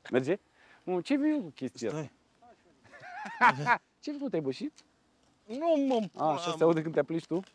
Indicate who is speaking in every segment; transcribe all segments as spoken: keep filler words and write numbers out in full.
Speaker 1: Merge? Nu, ce vii cu chestia asta? Ce nu te-ai bășit?
Speaker 2: Nu, mă...
Speaker 1: A, așa se aude când te aplici tu?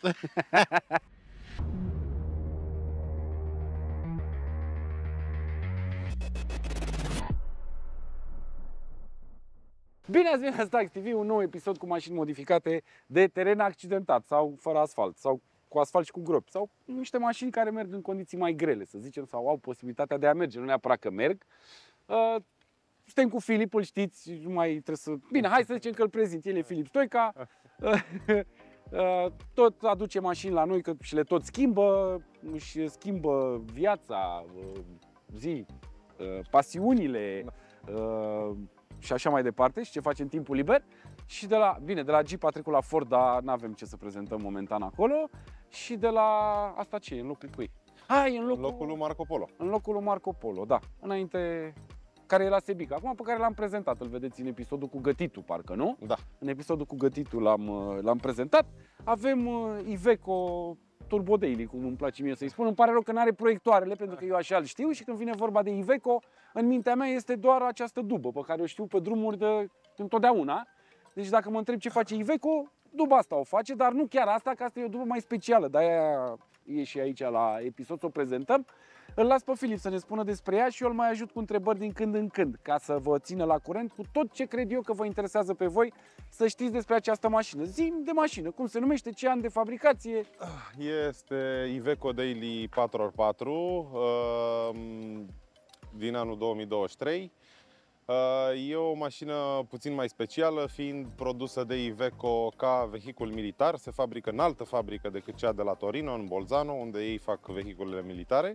Speaker 1: Bine ați venit la Stax T V, un nou episod cu mașini modificate de teren accidentat sau fără asfalt sau cu asfalt și cu gropi sau niște mașini care merg în condiții mai grele, să zicem, sau au posibilitatea de a merge, nu neapărat că merg. Uh, suntem cu Filip, îl știți, nu mai trebuie să... Bine, hai să zicem că îl prezint, el e Filip Stoica. Uh, tot aduce mașini la noi că și le tot schimbă, își schimbă viața, uh, zi, uh, pasiunile uh, și așa mai departe și ce face în timpul liber. Și de la, bine, de la Jeep a trecut la Ford, dar nu avem ce să prezentăm momentan acolo. Și de la, asta ce e, în locul cui? Hai, în locul,
Speaker 2: în locul lui Marco Polo.
Speaker 1: În locul lui Marco Polo, da, înainte, care e la Sebic, acum pe care l-am prezentat, îl vedeți în episodul cu gătitul, parcă, nu?
Speaker 2: Da.
Speaker 1: În episodul cu gătitul l-am prezentat. Avem uh, Iveco Turbo Daily, cum îmi place mie să-i spun. Îmi pare rău că nu are proiectoarele, pentru că eu așa îl știu și când vine vorba de Iveco, în mintea mea este doar această dubă, pe care o știu pe drumuri de întotdeauna. Deci dacă mă întreb ce face Iveco, duba asta o face, dar nu chiar asta, că asta e o dubă mai specială. De-aia e și aici la episod să o prezentăm. Îl las pe Filip să ne spună despre ea și eu îl mai ajut cu întrebări din când în când, ca să vă țină la curent cu tot ce cred eu că vă interesează pe voi să știți despre această mașină. Zi-mi de mașină, cum se numește, ce an de fabricație?
Speaker 2: Este Iveco Daily patru ori patru din anul două mii douăzeci și trei. E o mașină puțin mai specială, fiind produsă de Iveco ca vehicul militar. Se fabrică în altă fabrică decât cea de la Torino, în Bolzano, unde ei fac vehiculele militare.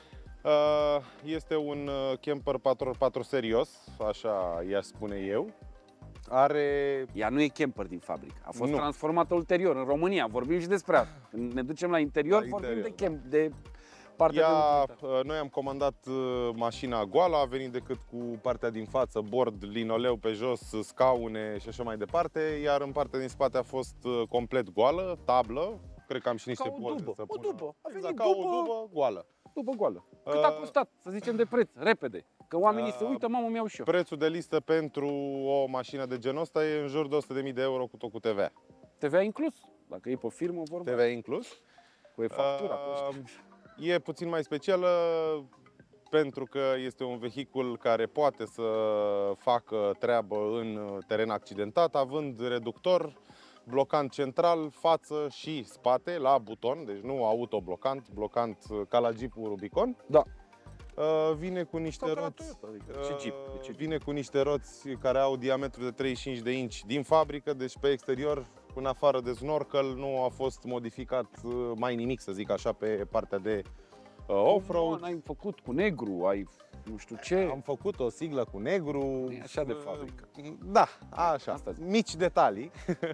Speaker 2: Este un camper patru ori patru serios, așa i-aș spune eu. Are...
Speaker 1: Ea nu e camper din fabrică, a fost
Speaker 2: nu.
Speaker 1: transformată ulterior în România, vorbim și despre asta. Când ne ducem la interior,
Speaker 2: la
Speaker 1: vorbim
Speaker 2: interior,
Speaker 1: de camp, de partea
Speaker 2: Ea,
Speaker 1: de utilitate.
Speaker 2: Noi am comandat mașina goală, a venit decât cu partea din față, bord, linoleu pe jos, scaune și așa mai departe, iar în partea din spate a fost complet goală, tablă, cred că am și niște
Speaker 1: Ca o
Speaker 2: poze
Speaker 1: dubă,
Speaker 2: să
Speaker 1: o
Speaker 2: pună.
Speaker 1: dubă, a venit
Speaker 2: Exact, ca
Speaker 1: dubă,
Speaker 2: o dubă goală.
Speaker 1: Dubă goală. Cât a costat, să zicem, de preț, repede? Că oamenii
Speaker 2: Uh,
Speaker 1: se uită, mamă, mi-au și eu.
Speaker 2: Prețul de listă pentru o mașină de genul ăsta e în jur de o sută de mii de euro cu tot cu T V A.
Speaker 1: T V A inclus? Dacă e pe firmă, vorba.
Speaker 2: T V A inclus.
Speaker 1: Cu e-factura.
Speaker 2: Uh, e puțin mai specială pentru că este un vehicul care poate să facă treabă în teren accidentat, având reductor, blocant central, față și spate la buton, deci nu autoblocant, blocant ca la Jeep-ul Rubicon.
Speaker 1: Da.
Speaker 2: Vine cu niște roți,
Speaker 1: adică, și Jeep, deci
Speaker 2: vine cu niște roți care au diametru de treizeci și cinci de inci din fabrică, deci pe exterior, în afară de snorkel, nu a fost modificat mai nimic, să zic așa, pe partea de uh, off-road.
Speaker 1: Ai făcut cu negru, ai nu știu ce.
Speaker 2: Am făcut o siglă cu negru.
Speaker 1: E așa de fabrică.
Speaker 2: Da, așa,
Speaker 1: asta
Speaker 2: mici detalii.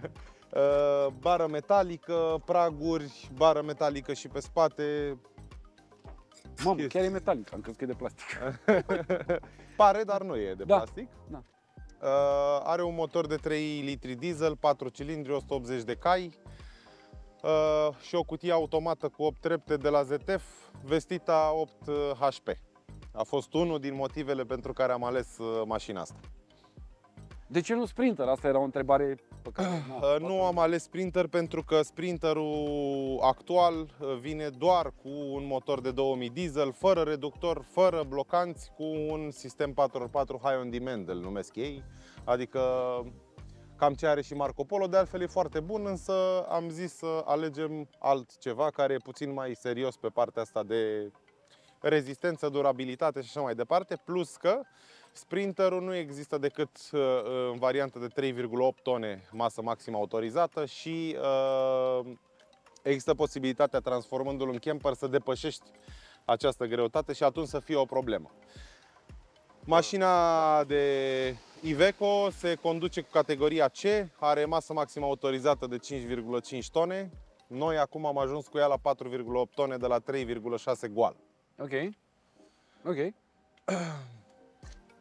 Speaker 2: Bară metalică, praguri, bară metalică și pe spate.
Speaker 1: Mamă, chiar e metalic, am crezut că e de plastic.
Speaker 2: Pare, dar nu e de
Speaker 1: da.
Speaker 2: plastic.
Speaker 1: Da.
Speaker 2: Uh, are un motor de trei litri diesel, patru cilindri, o sută optzeci de cai uh, și o cutie automată cu opt trepte de la Z F, Vestita opt H P. A fost unul din motivele pentru care am ales uh, mașina asta.
Speaker 1: De ce nu Sprinter? Asta era o întrebare pe care...
Speaker 2: Uh, nu am ales Sprinter pentru că Sprinterul actual vine doar cu un motor de două mii diesel, fără reductor, fără blocanți, cu un sistem patru ori patru High on Demand, îl numesc ei, adică cam ce are și Marco Polo. De altfel e foarte bun, însă am zis să alegem altceva care e puțin mai serios pe partea asta de rezistență, durabilitate și așa mai departe, plus că Sprinterul nu există decât în variantă de trei virgulă opt tone masă maximă autorizată și uh, există posibilitatea, transformându-l în camper, să depășești această greutate și atunci să fie o problemă. Mașina de Iveco se conduce cu categoria C, are masă maximă autorizată de cinci virgulă cinci tone. Noi acum am ajuns cu ea la patru virgulă opt tone de la trei virgulă șase goal.
Speaker 1: Ok. Ok.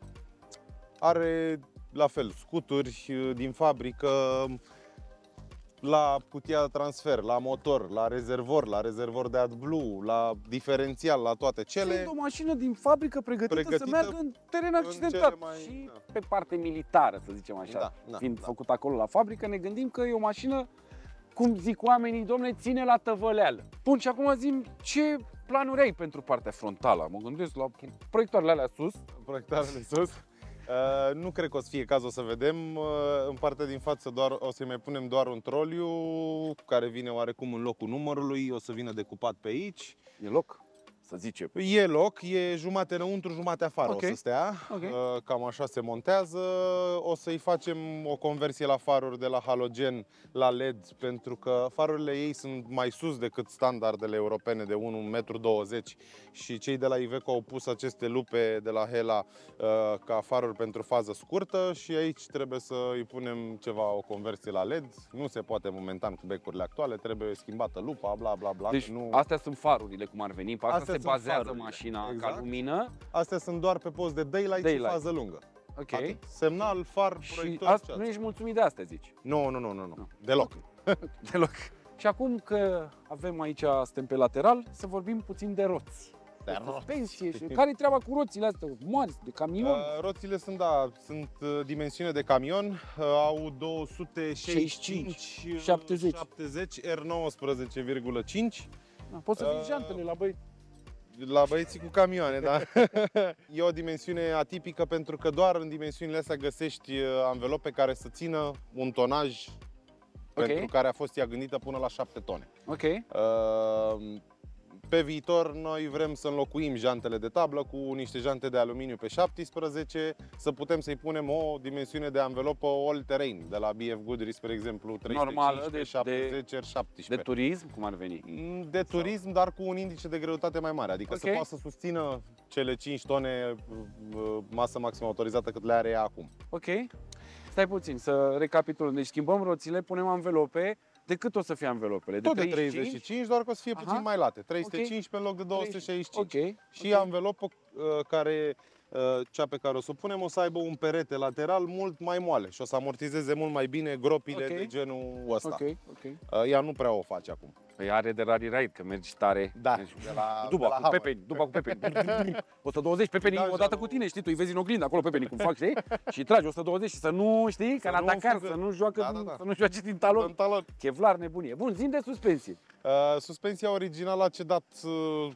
Speaker 2: Are, la fel, scuturi din fabrică, la cutia de transfer, la motor, la rezervor, la rezervor de AdBlue, la diferențial, la toate cele.
Speaker 1: Sunt o mașină din fabrică pregătită,
Speaker 2: Pregătită
Speaker 1: să meargă în teren
Speaker 2: în
Speaker 1: accidentat
Speaker 2: cele mai-
Speaker 1: și
Speaker 2: da.
Speaker 1: pe parte militară, să zicem așa.
Speaker 2: Da, da,
Speaker 1: Fiind
Speaker 2: da.
Speaker 1: făcut acolo la fabrică, ne gândim că e o mașină, cum zic oamenii, domne, ține la tăvăleală. Bun, și acum zim, ce planuri ai pentru partea frontală? Mă gândesc la proiectoarele alea sus.
Speaker 2: Proiectarele sus. Uh, nu cred că o să fie caz, o să vedem. Uh, în partea din față doar, o să-i mai punem doar un troliu care vine oarecum în locul numărului, o să vină decupat pe aici.
Speaker 1: E loc, să zicem.
Speaker 2: E loc, e jumate înăuntru, jumate afară
Speaker 1: Ok.
Speaker 2: o să stea,
Speaker 1: Ok.
Speaker 2: Uh, cam așa se montează. O să-i facem o conversie la faruri de la halogen la L E D, pentru că farurile ei sunt mai sus decât standardele europene de unu virgulă douăzeci metri și cei de la Iveco au pus aceste lupe de la Hella uh, ca faruri pentru fază scurtă și aici trebuie să îi punem ceva, o conversie la L E D. Nu se poate momentan cu becurile actuale, trebuie schimbată lupa, bla bla bla.
Speaker 1: Deci
Speaker 2: nu...
Speaker 1: astea sunt farurile, cum ar veni, pe asta
Speaker 2: Astea
Speaker 1: se
Speaker 2: sunt
Speaker 1: bazează
Speaker 2: farurile,
Speaker 1: mașina
Speaker 2: exact.
Speaker 1: ca lumină.
Speaker 2: Astea sunt doar pe post de daylight,
Speaker 1: Daylight.
Speaker 2: și fază lungă.
Speaker 1: Ok.
Speaker 2: Atât. Semnal, far,
Speaker 1: Și
Speaker 2: proiector,
Speaker 1: asta,
Speaker 2: ce
Speaker 1: nu
Speaker 2: ați-
Speaker 1: ești mulțumit de astea, zici?
Speaker 2: Nu, nu, nu, nu, nu.
Speaker 1: Nu.
Speaker 2: Deloc.
Speaker 1: Deloc. Și acum că avem aici, suntem pe lateral, să vorbim puțin de roți.
Speaker 2: De roți.
Speaker 1: Suspensie. Și care-i treaba cu roțile astea mari, de camion?
Speaker 2: Uh, roțile sunt, da, sunt uh, dimensiune de camion, uh, au două sute șaizeci și cinci
Speaker 1: șaptezeci.
Speaker 2: șaptezeci R nouăsprezece virgulă cinci.
Speaker 1: Da, poți să vii
Speaker 2: uh,
Speaker 1: jantele la băi.
Speaker 2: La băieții cu camioane, da. E o dimensiune atipică pentru că doar în dimensiunile astea găsești uh, anvelope care să țină un tonaj pentru care a fost ea gândită până la șapte tone.
Speaker 1: Ok.
Speaker 2: Uh, Pe viitor noi vrem să înlocuim jantele de tablă cu niște jante de aluminiu pe șaptesprezece, să putem să-i punem o dimensiune de anvelopă all-terrain, de la B F Goodrich, spre exemplu,
Speaker 1: Normală,
Speaker 2: trei sute
Speaker 1: de-
Speaker 2: șaptezeci R
Speaker 1: De
Speaker 2: șaptesprezece.
Speaker 1: turism, cum ar veni?
Speaker 2: De turism, dar cu un indice de greutate mai mare, adică
Speaker 1: Ok.
Speaker 2: să poată să susțină cele cinci tone uh, masă maximă autorizată cât le are ea acum.
Speaker 1: Ok. Stai puțin, să recapitulăm. Deci schimbăm roțile, punem anvelope. De cât o să fie anvelopele?
Speaker 2: Tot de treizeci și cinci, doar că o să fie
Speaker 1: Aha.
Speaker 2: puțin mai late, trei sute cincisprezece în loc de două sute șaizeci și cinci.
Speaker 1: Ok.
Speaker 2: Și
Speaker 1: ok.
Speaker 2: anvelopă uh, care, uh, cea pe care o să o punem, o să aibă un perete lateral mult mai moale și o să amortizeze mult mai bine gropile
Speaker 1: Ok.
Speaker 2: de genul ăsta.
Speaker 1: Ok, ok.
Speaker 2: Uh, ea nu prea o face acum.
Speaker 1: Păi are de rally ride, că mergi tare.
Speaker 2: Da,
Speaker 1: Mergi
Speaker 2: de la,
Speaker 1: Duba
Speaker 2: de la
Speaker 1: cu
Speaker 2: Hammer.
Speaker 1: pepeni, duba cu pepeni. o sută douăzeci pepeni
Speaker 2: Da,
Speaker 1: odată
Speaker 2: așa,
Speaker 1: cu tine, știi, tu îi vezi în oglindă acolo pepenii cum fac, știi? Și tragi o sută douăzeci și să nu, știi, ca
Speaker 2: Să
Speaker 1: în
Speaker 2: nu
Speaker 1: Dakar,
Speaker 2: fugă.
Speaker 1: să nu joacă,
Speaker 2: Da, da, da.
Speaker 1: să nu joace din talon.
Speaker 2: În talon.
Speaker 1: Kevlar nebunie. Bun, zi de suspensie.
Speaker 2: Uh, suspensia originală a cedat uh,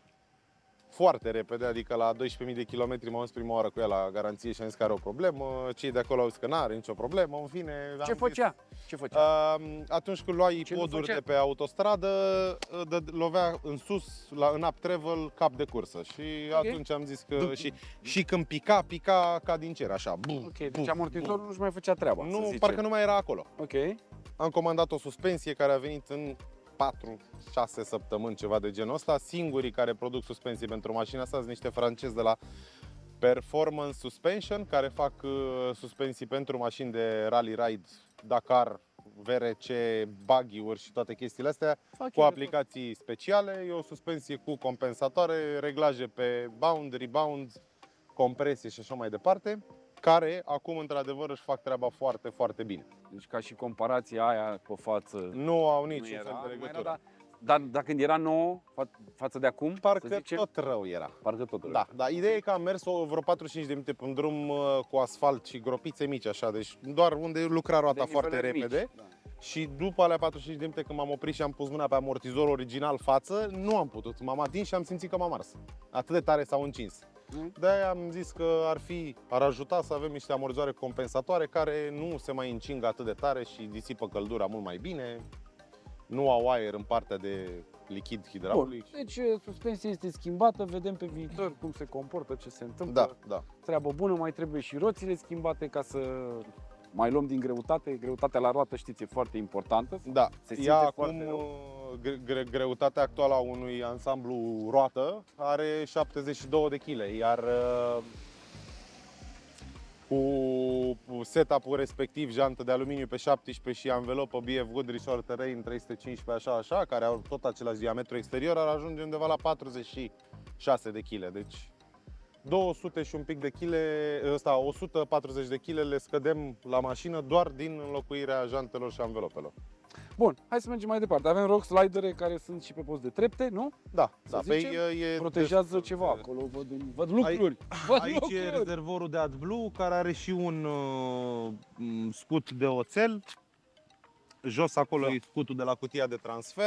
Speaker 2: foarte repede, adică la doisprezece mii de kilometri m-am dus prima oară cu ea la garanție și am zis că are o problemă. Cei de acolo au zis că nu are nicio problemă, în fine.
Speaker 1: Ce
Speaker 2: am
Speaker 1: făcea? Ce făcea?
Speaker 2: Uh, atunci când luai
Speaker 1: Ce nu
Speaker 2: poduri
Speaker 1: făcea?
Speaker 2: de pe autostradă, uh, dă, lovea în sus, la, în up travel, cap de cursă. Și
Speaker 1: Ok.
Speaker 2: atunci am zis că
Speaker 1: Du-
Speaker 2: și, și când pica, pica ca din cer, așa. Bum,
Speaker 1: Ok, deci
Speaker 2: bum,
Speaker 1: amortizorul nu-și mai făcea treaba,
Speaker 2: bum.
Speaker 1: să
Speaker 2: Nu,
Speaker 1: zicem.
Speaker 2: parcă nu mai era acolo.
Speaker 1: Ok.
Speaker 2: Am comandat o suspensie care a venit în patru șase săptămâni, ceva de genul ăsta. Singurii care produc suspensie pentru mașina asta sunt niște francezi de la Performance Suspension, care fac uh, suspensii pentru mașini de rally ride, Dakar, V R C, buggy-uri și toate chestiile astea,
Speaker 1: Fac
Speaker 2: cu
Speaker 1: eu de
Speaker 2: aplicații speciale. E o suspensie cu compensatoare, reglaje pe bound, rebound, compresie și așa mai departe, care acum într-adevăr își fac treaba foarte, foarte bine.
Speaker 1: tot. Deci ca și comparația aia pe față,
Speaker 2: Nu au
Speaker 1: nu
Speaker 2: niciun
Speaker 1: era,
Speaker 2: fel de
Speaker 1: nu era,
Speaker 2: legătură.
Speaker 1: dar, dar dacă când era nouă, fa- față de acum, să
Speaker 2: Parcă
Speaker 1: zicem,
Speaker 2: tot rău era.
Speaker 1: parcă tot rău.
Speaker 2: Da, dar ideea e că am mers o, vreo patruzeci și cinci de minute pe un drum uh, cu asfalt și gropițe mici așa, deci doar unde lucra roata
Speaker 1: De
Speaker 2: foarte
Speaker 1: nivelări
Speaker 2: repede.
Speaker 1: mici, da.
Speaker 2: Și după alea patruzeci și cinci de minute când m-am oprit și am pus mâna pe amortizorul original față, nu am putut. M-am atins și am simțit că m-am ars. Atât de tare s-au încins.
Speaker 1: Mm.
Speaker 2: De-aia am zis că ar fi, ar ajuta să avem niște amortizoare compensatoare care nu se mai încing atât de tare și disipă căldura mult mai bine. Nu au aer în partea de lichid
Speaker 1: Bun,
Speaker 2: hidraulic.
Speaker 1: deci suspensia este schimbată, vedem pe viitor cum se comportă, ce se întâmplă.
Speaker 2: Da, da.
Speaker 1: Treabă bună, mai trebuie și roțile schimbate ca să mai luăm din greutate. Greutatea la roată, știți, e foarte importantă.
Speaker 2: Da,
Speaker 1: Se simte
Speaker 2: ea
Speaker 1: foarte
Speaker 2: acum,
Speaker 1: rău.
Speaker 2: gre- gre- greutatea actuală a unui ansamblu roată are șaptezeci și două de kilograme, iar uh, cu setup-ul respectiv, jantă de aluminiu pe șaptesprezece și anvelopă B F Goodrich All Terrain trei sute cincisprezece, așa, așa, care au tot același diametru exterior, ar ajunge undeva la patruzeci și șase de kilograme. Deci două sute și un pic de chile, ăsta, o sută patruzeci de kilograme le scădem la mașină doar din înlocuirea jantelor și anvelopelor.
Speaker 1: Bun, hai să mergem mai departe. Avem rock slidere care sunt și pe post de trepte, nu?
Speaker 2: Da,
Speaker 1: Să
Speaker 2: da, pe
Speaker 1: zicem,
Speaker 2: e,
Speaker 1: protejează
Speaker 2: destul
Speaker 1: ceva
Speaker 2: de-
Speaker 1: acolo, văd, văd lucruri. Văd
Speaker 2: Aici
Speaker 1: lucruri.
Speaker 2: e rezervorul de AdBlue care are și un uh, m, scut de oțel. Jos acolo
Speaker 1: Da.
Speaker 2: e scutul de la cutia de transfer,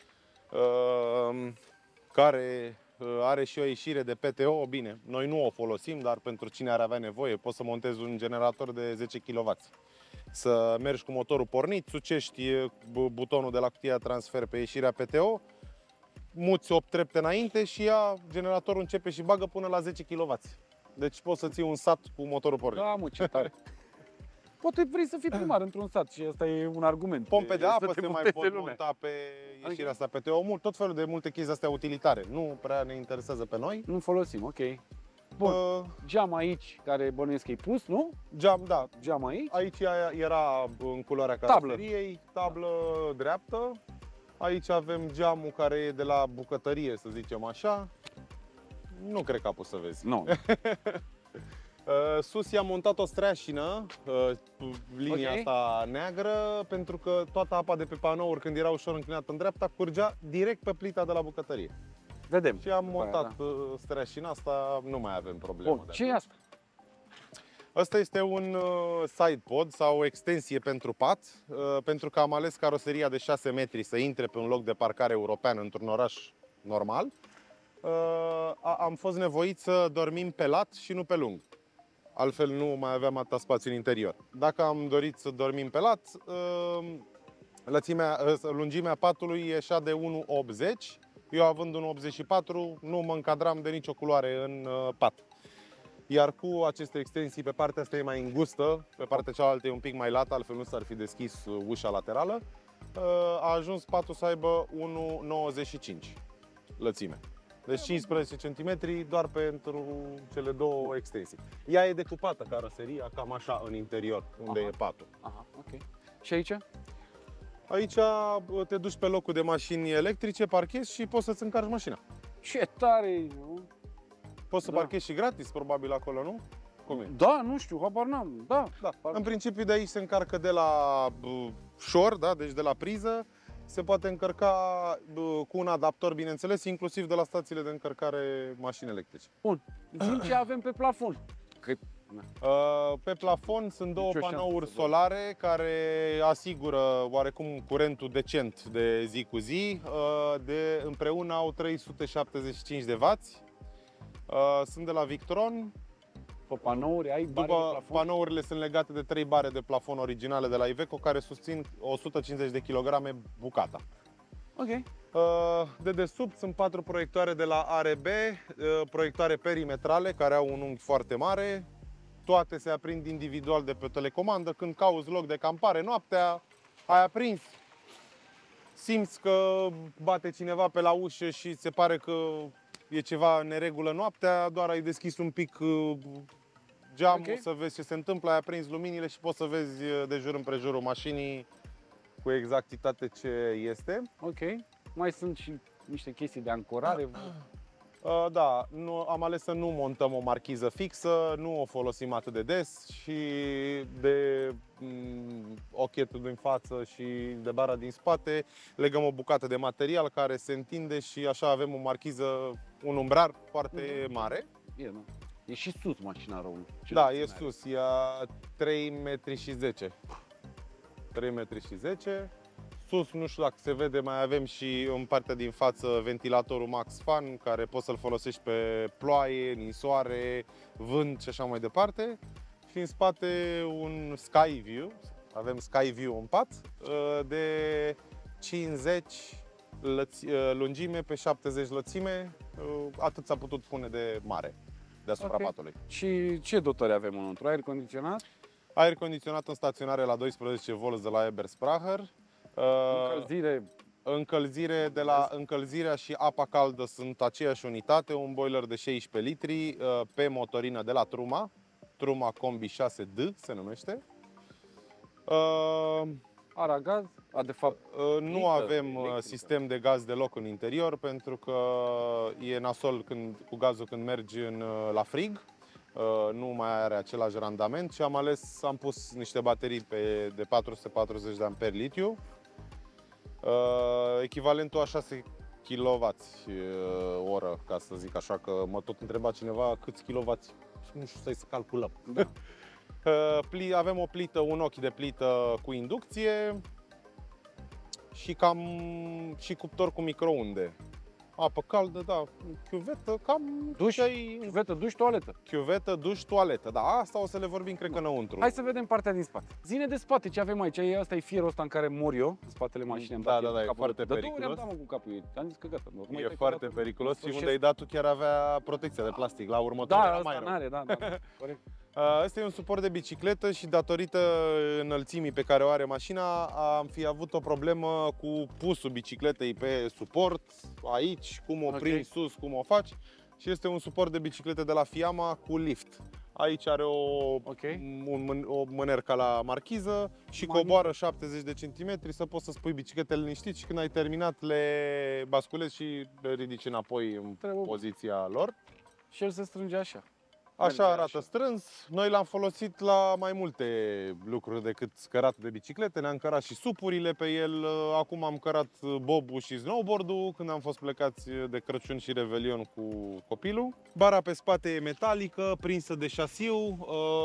Speaker 2: uh, care uh, are și o ieșire de P T O. Bine, noi nu o folosim, dar pentru cine ar avea nevoie, poți să montezi un generator de zece kilowați. Să mergi cu motorul pornit, sucești uh, butonul de la cutia de transfer pe ieșirea P T O, muți opt trepte înainte și ea, generatorul începe și bagă până la zece kilowați. Deci poți să ții un sat cu motorul pornit.
Speaker 1: Da, mă, ce tare. Poate vrei să fii primar într-un sat și asta e un argument.
Speaker 2: Pompe de
Speaker 1: Să
Speaker 2: apă
Speaker 1: te
Speaker 2: se mai
Speaker 1: monteze
Speaker 2: pot
Speaker 1: lumea.
Speaker 2: monta pe ieșirea
Speaker 1: Adică-
Speaker 2: asta P T O, mult, tot felul de multe chestii astea utilitare. Nu prea ne interesează pe noi.
Speaker 1: Nu folosim, ok. Bun.
Speaker 2: Uh,
Speaker 1: Geam aici, care bănuiesc că e pus, nu?
Speaker 2: geam, da.
Speaker 1: Geam aici.
Speaker 2: Aici era în culoarea
Speaker 1: Tablă.
Speaker 2: caroseriei, tablă dreaptă. Aici avem geamul care e de la bucătărie, să zicem așa. Nu cred că a pus să vezi.
Speaker 1: Nu.
Speaker 2: Uh, sus i-am montat o streașină, uh, linia
Speaker 1: Ok.
Speaker 2: asta neagră, pentru că toată apa de pe panouri, când era ușor înclinată în dreapta, curgea direct pe plita de la bucătărie.
Speaker 1: Vedem.
Speaker 2: Și am
Speaker 1: După aia,
Speaker 2: montat
Speaker 1: da.
Speaker 2: uh, streașina asta, nu mai avem problemă.
Speaker 1: Bun,
Speaker 2: de
Speaker 1: ce e
Speaker 2: atunci.
Speaker 1: asta?
Speaker 2: Asta este un uh, side pod sau o extensie pentru pat, uh, pentru că am ales caroseria de șase metri să intre pe un loc de parcare european într-un oraș normal. Uh, a- am fost nevoit să dormim pe lat și nu pe lung. Altfel nu mai aveam atâta spațiu în interior. Dacă am dorit să dormim pe lat, uh, lățimea, uh, lungimea patului ieșea de unu virgulă optzeci. Eu având unu virgulă optzeci și patru, nu mă încadram de nicio culoare în uh, pat. Iar cu aceste extensii, pe partea asta e mai îngustă, pe partea cealaltă e un pic mai lată, altfel nu s-ar fi deschis uh, ușa laterală. Uh, a ajuns patul să aibă unu virgulă nouăzeci și cinci lățime. Deci cincisprezece centimetri doar pentru cele două extensii. Ea e decupată, caroseria, cam așa în interior, unde
Speaker 1: Aha.
Speaker 2: e patul.
Speaker 1: Aha, ok. Și aici?
Speaker 2: Aici bă, te duci pe locul de mașini electrice, parchezi și poți să-ți încarci mașina.
Speaker 1: Ce tare e, nu?
Speaker 2: Poți să
Speaker 1: Da.
Speaker 2: parchezi și gratis, probabil, acolo, nu? Cum e?
Speaker 1: Da, nu știu, habar n-am. Da.
Speaker 2: Da.
Speaker 1: Par-
Speaker 2: În principiu de aici se încarcă de la bă, shore, da? Deci de la priză. Se poate încărca bă, cu un adaptor, bineînțeles, inclusiv de la stațiile de încărcare mașini electrice.
Speaker 1: Bun. Zi ce avem pe plafon. Că...
Speaker 2: Uh, Pe plafon sunt două
Speaker 1: Nicio șansă
Speaker 2: panouri
Speaker 1: să văd.
Speaker 2: solare care asigură oarecum curentul decent de zi cu zi. Uh, De, împreună au trei sute șaptezeci și cinci de wați. Uh, Sunt de la Victron.
Speaker 1: Pe panouri ai bare de
Speaker 2: După
Speaker 1: plafon?
Speaker 2: panourile sunt legate de trei bare de plafon originale de la Iveco care susțin o sută cincizeci de kilograme bucata.
Speaker 1: Ok.
Speaker 2: Uh, De desubt sunt patru proiectoare de la A R B, uh, proiectoare perimetrale care au un unghi foarte mare. Toate se aprind individual de pe o telecomandă. Când cauți loc de campare noaptea, ai aprins, simți că bate cineva pe la ușă și se pare că e ceva în neregulă noaptea, doar ai deschis un pic uh, geamul,
Speaker 1: Ok.
Speaker 2: să vezi ce se întâmplă, ai aprins luminile și poți să vezi uh, de jur împrejurul mașinii cu exactitate ce este.
Speaker 1: Ok. Mai sunt și niște chestii de ancorare.
Speaker 2: Uh, Da, nu, am ales să nu montăm o marchiză fixă, nu o folosim atât de des și de mm, ochetul din față și de bara din spate legăm o bucată de material care se întinde și așa avem o marchiză, un umbrar foarte mare.
Speaker 1: E, nu? E și sus mașina rău. Ce
Speaker 2: Da,
Speaker 1: nu
Speaker 2: e
Speaker 1: ține
Speaker 2: sus, e a trei metri și zece. trei metri și zece. Sus, nu știu dacă se vede, mai avem și în partea din față ventilatorul Max Fan, care poți să-l folosești pe ploaie, ninsoare, vânt și așa mai departe. Și în spate un Sky View, avem Sky View în pat, de cincizeci lăți- lungime pe șaptezeci lățime, atât s-a putut pune de mare deasupra
Speaker 1: Ok.
Speaker 2: patului.
Speaker 1: Și ce dotări avem înăuntru? Aer condiționat?
Speaker 2: Aer condiționat în staționare la doisprezece volți de la Eberspracher.
Speaker 1: Încălzire?
Speaker 2: Încălzire de la încălzirea și apa caldă sunt aceeași unitate, un boiler de șaisprezece litri uh, pe motorină de la Truma, Truma Combi șase D se numește. Uh,
Speaker 1: Aragaz? A, de fapt,
Speaker 2: uh, nu
Speaker 1: Plită
Speaker 2: avem uh,
Speaker 1: electrică.
Speaker 2: sistem de gaz deloc în interior pentru că e nasol când, cu gazul când mergi în, uh, la frig. Uh, nu mai are același randament și am ales, am pus niște baterii pe, de patru sute patruzeci de amperi litiu. Uh, echivalentul a șase kilowați uh, oră, ca să zic așa, că mă tot întreba cineva câți kilowați. Nu știu, stai să calculăm.
Speaker 1: Da.
Speaker 2: uh, avem o plită, un ochi de plită cu inducție și cam și cuptor cu microunde. Apă caldă, da, chiuvetă, cam...
Speaker 1: Duș,
Speaker 2: ai...
Speaker 1: chiuvetă, duș, toaletă.
Speaker 2: Chiuvetă, duș, toaletă. Da, asta o să le vorbim, cred că, înăuntru.
Speaker 1: Hai să vedem partea din spate. Zine de spate ce avem aici. Asta e fierul ăsta în care mor eu, în spatele mașinii. Am
Speaker 2: Da,
Speaker 1: dat
Speaker 2: da,
Speaker 1: eu
Speaker 2: da,
Speaker 1: cu
Speaker 2: e
Speaker 1: capul.
Speaker 2: foarte
Speaker 1: De două ori am
Speaker 2: periculos.
Speaker 1: dat, mă, cu capul ei. Am zis că gata. Nu, mai
Speaker 2: E
Speaker 1: dai cu
Speaker 2: foarte
Speaker 1: capul.
Speaker 2: periculos și
Speaker 1: Sfârșesc.
Speaker 2: unde ai dat tu chiar avea protecția de plastic. La următor
Speaker 1: Da,
Speaker 2: era
Speaker 1: asta
Speaker 2: mai rău.
Speaker 1: n-are, da, da, da. Corect.
Speaker 2: Ăsta e un suport de bicicletă și datorită înălțimii pe care o are mașina am fi avut o problemă cu pusul bicicletei pe suport, aici, cum o prinzi
Speaker 1: Ok.
Speaker 2: sus, cum o faci. Și este un suport de bicicletă de la Fiamma cu lift. Aici are o,
Speaker 1: Ok.
Speaker 2: un, o mânercă la marchiză și
Speaker 1: Magnific.
Speaker 2: coboară șaptezeci de centimetri să poți să spui bicicletele liniștit și când ai terminat le basculezi și le ridici înapoi în
Speaker 1: Trebuie-
Speaker 2: poziția lor.
Speaker 1: Și el se strânge așa.
Speaker 2: Așa
Speaker 1: Merge
Speaker 2: arată
Speaker 1: așa.
Speaker 2: strâns. Noi l-am folosit la mai multe lucruri decât căratul de biciclete. Ne-am cărat și supurile pe el. Acum am cărat bobul și snowboard-ul când am fost plecați de Crăciun și Revelion cu copilul. Bara pe spate e metalică, prinsă de șasiu.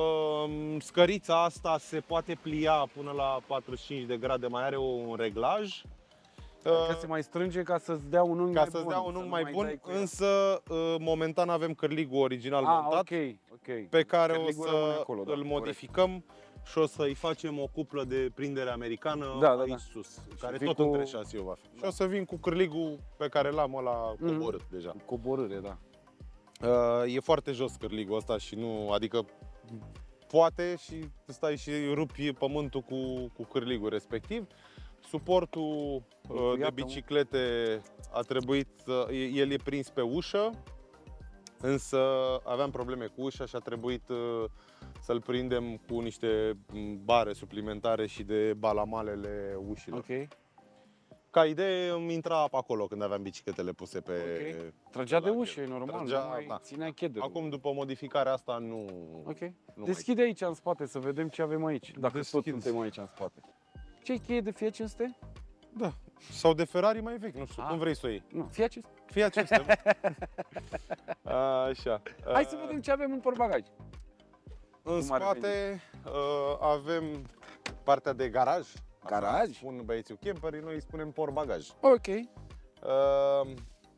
Speaker 2: Scărița asta se poate plia până la patruzeci și cinci de grade, mai are un reglaj.
Speaker 1: Adică se mai strânge ca să-ți dea un unghi
Speaker 2: Ca
Speaker 1: mai
Speaker 2: să-ți
Speaker 1: bun.
Speaker 2: dea un
Speaker 1: să
Speaker 2: unghi
Speaker 1: nu
Speaker 2: mai
Speaker 1: dai
Speaker 2: bun,
Speaker 1: cu el.
Speaker 2: însă momentan avem cârligul original
Speaker 1: Ah,
Speaker 2: montat.
Speaker 1: ok, ok.
Speaker 2: Pe care o
Speaker 1: Cârligul rămâne
Speaker 2: să
Speaker 1: acolo, da,
Speaker 2: îl
Speaker 1: corect.
Speaker 2: modificăm și o să-i facem o cuplă de prindere americană
Speaker 1: Da, da,
Speaker 2: aici
Speaker 1: da.
Speaker 2: sus, care
Speaker 1: vii
Speaker 2: tot
Speaker 1: cu-
Speaker 2: între șasiu va fi. Și o să vin cu cârligul pe care l-am ăla
Speaker 1: Mhm.
Speaker 2: coborât deja.
Speaker 1: Coborâre, da.
Speaker 2: Uh, e foarte jos cârligul ăsta și nu, adică poate și stai și rupi pământul cu, cu cârligul respectiv. Suportul uh, de
Speaker 1: Iată,
Speaker 2: biciclete a trebuit, să- el e prins pe ușă, însă aveam probleme cu ușa și a trebuit uh, să-l prindem cu niște bare suplimentare și de balamalele ușilor.
Speaker 1: Ok.
Speaker 2: Ca idee îmi intra apa acolo când aveam bicicletele puse pe...
Speaker 1: Ok. Tragea de
Speaker 2: la
Speaker 1: ușă, e
Speaker 2: gel.
Speaker 1: normal,
Speaker 2: Tragea,
Speaker 1: nu mai
Speaker 2: da.
Speaker 1: ținea chederul.
Speaker 2: Acum, după modificarea asta, nu...
Speaker 1: Ok.
Speaker 2: nu
Speaker 1: Deschide aici în spate să vedem ce avem aici, dacă
Speaker 2: Deschid.
Speaker 1: tot suntem aici în spate. Ce-i cheie de Fiat cinci sute?
Speaker 2: mai... Da. Sau de Ferrari mai vechi, nu știu,
Speaker 1: Ah.
Speaker 2: cum vrei să o iei.
Speaker 1: Nu, Fiat cinci sute.
Speaker 2: Fii acesta. Așa.
Speaker 1: Hai să vedem ce avem în portbagaj.
Speaker 2: În
Speaker 1: Cum ar
Speaker 2: spate uh, avem partea de garaj.
Speaker 1: Garaj?
Speaker 2: Așa spun băieții camperii, noi îi spunem portbagaj.
Speaker 1: Ok.
Speaker 2: Uh,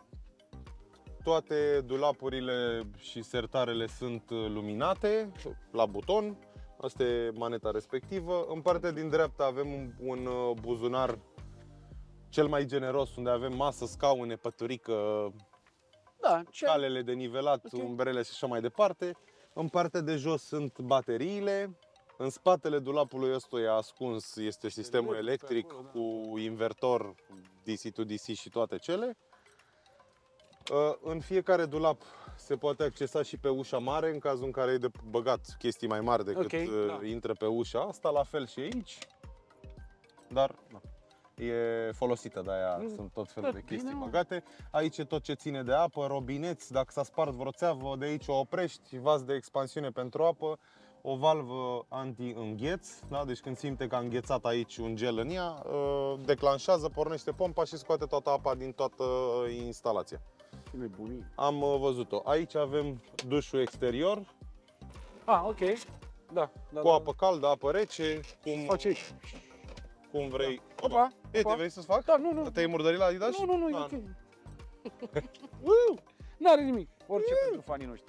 Speaker 2: toate dulapurile și sertarele sunt luminate la buton. Asta e maneta respectivă. În partea din dreapta avem un, un buzunar cel mai generos, unde avem masă, scaune, păturică,
Speaker 1: Da, ce?
Speaker 2: calele de nivelat,
Speaker 1: Ok.
Speaker 2: umbrele și așa mai departe. În partea de jos sunt bateriile. În spatele dulapului ăstuia ascuns este sistemul
Speaker 1: Electric pe
Speaker 2: electric
Speaker 1: acolo, da.
Speaker 2: cu invertor D C to D C și toate cele. Uh, În fiecare dulap se poate accesa și pe ușa mare în cazul în care e de băgat chestii mai mari decât
Speaker 1: Ok,
Speaker 2: uh,
Speaker 1: da.
Speaker 2: intră pe ușa asta, la fel și aici. Dar da, e folosită, de-aia
Speaker 1: Mm,
Speaker 2: sunt tot felul
Speaker 1: da,
Speaker 2: de chestii
Speaker 1: bine, mă.
Speaker 2: băgate. Aici e tot ce ține de apă, robineți, dacă s-a spart vreo țeavă, de aici o oprești, vas de expansiune pentru apă, o valvă anti-îngheț, da? Deci când simte că a înghețat aici un gel în ea, uh, declanșează, pornește pompa și scoate toată apa din toată instalația.
Speaker 1: Ce nebunie.
Speaker 2: Am uh, văzut-o. Aici avem dușul exterior,
Speaker 1: Ah, ok. Da, da,
Speaker 2: cu
Speaker 1: da.
Speaker 2: apă caldă, apă rece, cum,
Speaker 1: Face aici.
Speaker 2: cum vrei.
Speaker 1: Opa,
Speaker 2: E, te
Speaker 1: opa.
Speaker 2: vrei să-ți fac?
Speaker 1: Da, nu, nu.
Speaker 2: Te-ai murdărit la Adidas?
Speaker 1: Nu, nu, nu, e
Speaker 2: Da.
Speaker 1: ok. Uuu, N-are nimic. Orice pentru fanii noștri.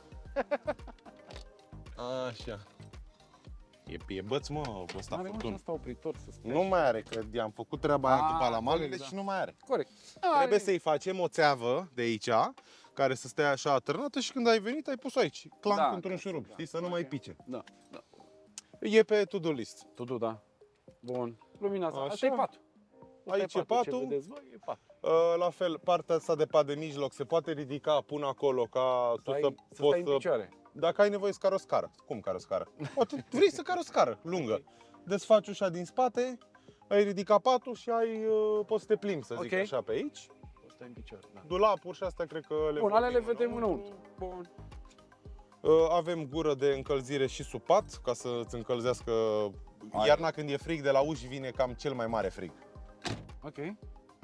Speaker 2: Așa. E, e băț, mă, ăsta
Speaker 1: N-are mă și
Speaker 2: furtun.
Speaker 1: asta opritor să spui.
Speaker 2: Nu mai are, că i-am făcut treaba aia
Speaker 1: Ah,
Speaker 2: după la malele
Speaker 1: corect, da.
Speaker 2: și nu mai are.
Speaker 1: Corect.
Speaker 2: Trebuie să-i facem o țeavă de aici, care să stea așa atârnată și când ai venit ai pus aici, clanc
Speaker 1: Da,
Speaker 2: într-un
Speaker 1: ca
Speaker 2: șurub,
Speaker 1: să-
Speaker 2: știi,
Speaker 1: da.
Speaker 2: să nu mai
Speaker 1: Ok.
Speaker 2: pice.
Speaker 1: Da, da.
Speaker 2: E pe to-do list.
Speaker 1: Totul, da. Bun. Lumina asta.
Speaker 2: Așa.
Speaker 1: Asta e patul. Asta
Speaker 2: Aici e
Speaker 1: Ce
Speaker 2: patul.
Speaker 1: vedeți voi, e patul.
Speaker 2: Uh, La fel, partea asta de pat de mijloc se poate ridica până acolo ca
Speaker 1: Să,
Speaker 2: tu
Speaker 1: ai,
Speaker 2: să
Speaker 1: să
Speaker 2: poți
Speaker 1: stai în
Speaker 2: să...
Speaker 1: picioare.
Speaker 2: Dacă ai nevoie să cari o scară. Cum cari o scară? Poate vrei să cari o scară lungă. Desfaci ușa din spate, ai ridicat patul și ai, uh, poți să te plimbi, să zic
Speaker 1: Ok.
Speaker 2: așa, pe aici.
Speaker 1: O stai în picioare, da.
Speaker 2: Dulapuri și astea cred că le
Speaker 1: Bun, alea le
Speaker 2: vorbim
Speaker 1: vedem înăuntru. Bun.
Speaker 2: Uh, Avem gură de încălzire și sub pat, ca să îți încălzească.
Speaker 1: Aia.
Speaker 2: Iarna când e frig, de la uși vine cam cel mai mare frig.
Speaker 1: Ok.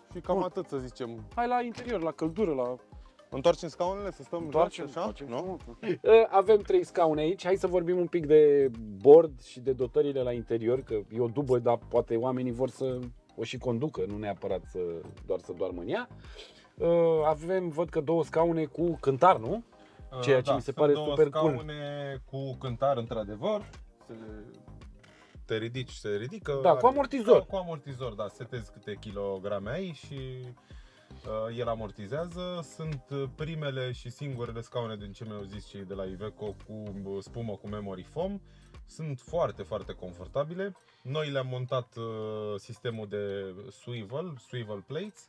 Speaker 2: și cam
Speaker 1: Bun.
Speaker 2: atât să zicem.
Speaker 1: Hai la interior, la căldură, la...
Speaker 2: Întoarcem scaunele să stăm
Speaker 1: Întoarcem,
Speaker 2: jos, așa?
Speaker 1: facem
Speaker 2: Nu?
Speaker 1: frumos. Uh, Avem trei scaune aici, hai să vorbim un pic de bord și de dotările la interior, că e o dubă, dar poate oamenii vor să o și conducă, nu neapărat să, doar să doarmă în ea. Uh, Avem, văd că două scaune cu cântar, nu? Ceea ce
Speaker 2: da,
Speaker 1: mi se
Speaker 2: sunt
Speaker 1: pare
Speaker 2: două
Speaker 1: super cool.
Speaker 2: scaune cu cântar, într-adevăr. Se... Te ridici, se ridică.
Speaker 1: Da, cu amortizor.
Speaker 2: Da, cu amortizor, da. Setezi câte kilograme ai și uh, el amortizează. Sunt primele și singurele scaune din ce mi-au zis cei de la Iveco cu spumă cu memory foam. Sunt foarte, foarte confortabile. Noi le-am montat uh, sistemul de swivel, swivel plates.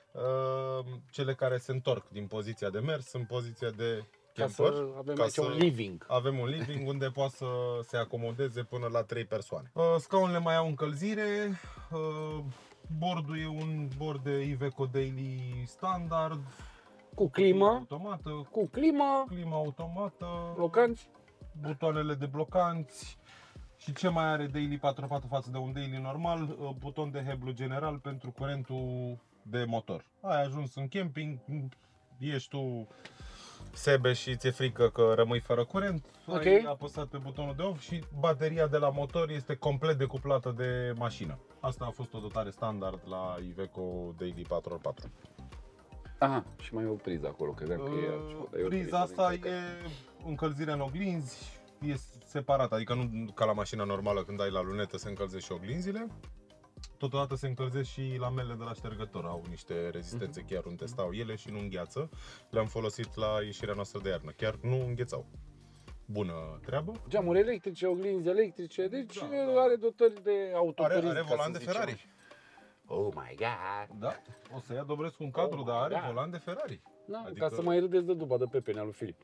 Speaker 2: Uh, cele care se întorc din poziția de mers în poziția de
Speaker 1: Ca
Speaker 2: camper,
Speaker 1: să avem
Speaker 2: ca
Speaker 1: aici
Speaker 2: să
Speaker 1: un living.
Speaker 2: avem un living unde poate să se acomodeze până la trei persoane. Uh, scaunele mai au încălzire, uh, bordul e un bord de Iveco Daily standard,
Speaker 1: Cu climă,
Speaker 2: automată,
Speaker 1: cu climă,
Speaker 2: climă automată,
Speaker 1: blocanți.
Speaker 2: butoanele de blocanți. Și ce mai are Daily patru patru față de un Daily normal? Uh, buton de heblu general pentru curentul de motor. Ai ajuns în camping, ești tu sebe și ți-e frică că rămâi fără curent,
Speaker 1: Okay.
Speaker 2: ai apăsat pe butonul de off și bateria de la motor este complet decuplată de mașină. Asta a fost o dotare standard la Iveco Daily patru pe patru.
Speaker 1: Aha, și mai e o priză acolo, credeam că e altceva, dar e o
Speaker 2: Priza
Speaker 1: priză
Speaker 2: asta
Speaker 1: din
Speaker 2: e încălzirea în oglinzi, e separată, adică nu ca la mașina normală când ai la lunetă se încălzește și oglinzile. Totodată se încălzesc și lamele de la ștergător, au niște rezistențe chiar unde stau ele și nu îngheață. Le-am folosit la ieșirea noastră de iarnă, chiar nu înghețau. Bună treabă.
Speaker 1: Geamuri electrice, oglinzi electrice, deci
Speaker 2: Da,
Speaker 1: da,
Speaker 2: da.
Speaker 1: are dotări de
Speaker 2: Are,
Speaker 1: autoturism.
Speaker 2: are
Speaker 1: ca
Speaker 2: volan
Speaker 1: să
Speaker 2: de
Speaker 1: zicem.
Speaker 2: Ferrari.
Speaker 1: Oh my god!
Speaker 2: Da, o să ia Dobrescu un cadru,
Speaker 1: Oh
Speaker 2: dar are
Speaker 1: my God.
Speaker 2: volan de Ferrari.
Speaker 1: Da,
Speaker 2: Adică-
Speaker 1: ca să mai râdeți de duba de pepene al lui Filip.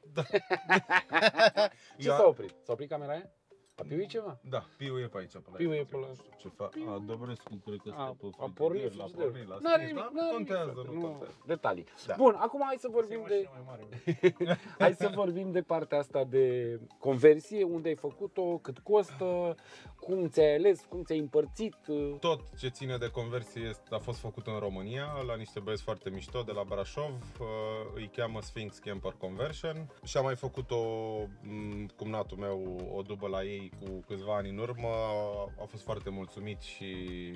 Speaker 1: Ce
Speaker 2: Ia-
Speaker 1: s-a oprit? S-a oprit camera aia? A piuit ceva?
Speaker 2: Da, Piu e pe aici. Pe la
Speaker 1: Piu e
Speaker 2: ea,
Speaker 1: pe la-
Speaker 2: nu știu Ce fa... A, Dobrescu cred că
Speaker 1: A,
Speaker 2: stă pe
Speaker 1: a pornit
Speaker 2: frigider, l-a
Speaker 1: frigiderul.
Speaker 2: pornit, l-a
Speaker 1: N-are
Speaker 2: stins,
Speaker 1: nimic,
Speaker 2: dar
Speaker 1: n-are
Speaker 2: nu
Speaker 1: nimic,
Speaker 2: contează,
Speaker 1: frate,
Speaker 2: nu
Speaker 1: nu,
Speaker 2: contează.
Speaker 1: detalii.
Speaker 2: Da.
Speaker 1: Bun, acum hai să vorbim de hai să vorbim de partea asta de conversie, unde ai făcut-o, cât costă, cum ți-ai ales, cum ți-ai împărțit.
Speaker 2: Tot ce ține de conversie este, a fost făcut în România, la niște băieți foarte mișto de la Brașov, uh, îi cheamă Sphinx Camper Conversion și am mai făcut o, m, cumnatul meu, o dubă la ei cu câțiva ani în urmă, a fost foarte mulțumit și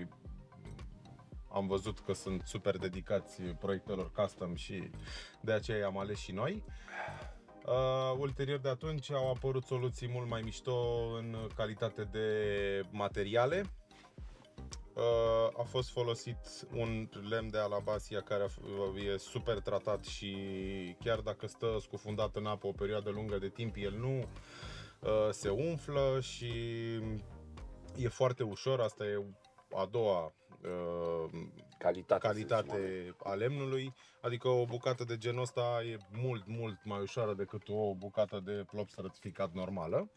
Speaker 2: am văzut că sunt super dedicați proiectelor custom și de aceea am ales și noi. Uh, ulterior de atunci au apărut soluții mult mai mișto în calitate de materiale. Uh, a fost folosit un lemn de Alabasia care e super tratat și chiar dacă stă scufundat în apă o perioadă lungă de timp, el nu uh, se umflă și e foarte ușor. Asta e a doua uh,
Speaker 1: Calitate,
Speaker 2: calitate a lemnului, adică o bucată de genul ăsta e mult, mult mai ușoară decât o bucată de plop stratificat normală.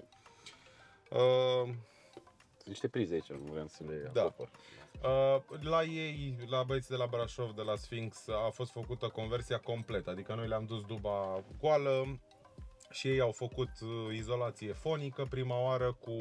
Speaker 2: Uh,
Speaker 1: Niște prize aici, nu vreau să le
Speaker 2: Da.
Speaker 1: acopăr.
Speaker 2: Uh, la ei, la băieții de la Brașov, de la Sphinx, a fost făcută conversia completă, adică noi le-am dus duba goală și ei au făcut uh, izolație fonică prima oară cu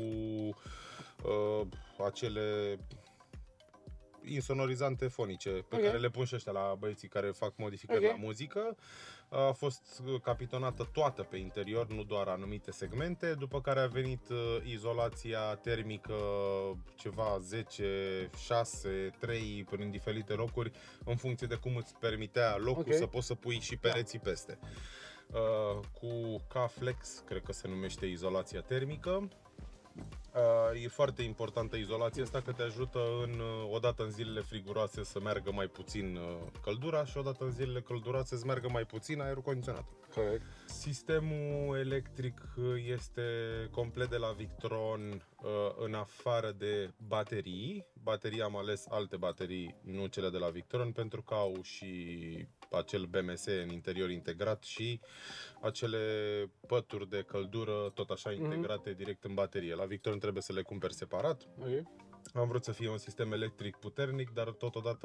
Speaker 2: uh, acele insonorizante fonice pe
Speaker 1: Ok.
Speaker 2: care le pun și ăștia la băieții care fac modificări
Speaker 1: Ok.
Speaker 2: la muzică. A fost capitonată toată pe interior, nu doar anumite segmente, după care a venit uh, izolația termică ceva zece, șase, trei prin diferite locuri în funcție de cum îți permitea locul
Speaker 1: Ok.
Speaker 2: să poți să pui și pereții peste. Uh, cu K-Flex, cred că se numește izolația termică. Uh, e foarte importantă izolația asta că te ajută în, uh, odată în zilele friguroase să meargă mai puțin uh, căldura și odată în zilele călduroase să meargă mai puțin aerul condiționat.
Speaker 1: Corect.
Speaker 2: Sistemul electric este complet de la Victron, în afară de baterii. Baterii am ales alte baterii, nu cele de la Victron, pentru că au și acel B M S în interior integrat și acele pături de căldură tot așa integrate direct în baterie. La Victron trebuie să le cumperi separat.
Speaker 1: Ok.
Speaker 2: Am vrut să fie un sistem electric puternic, dar totodată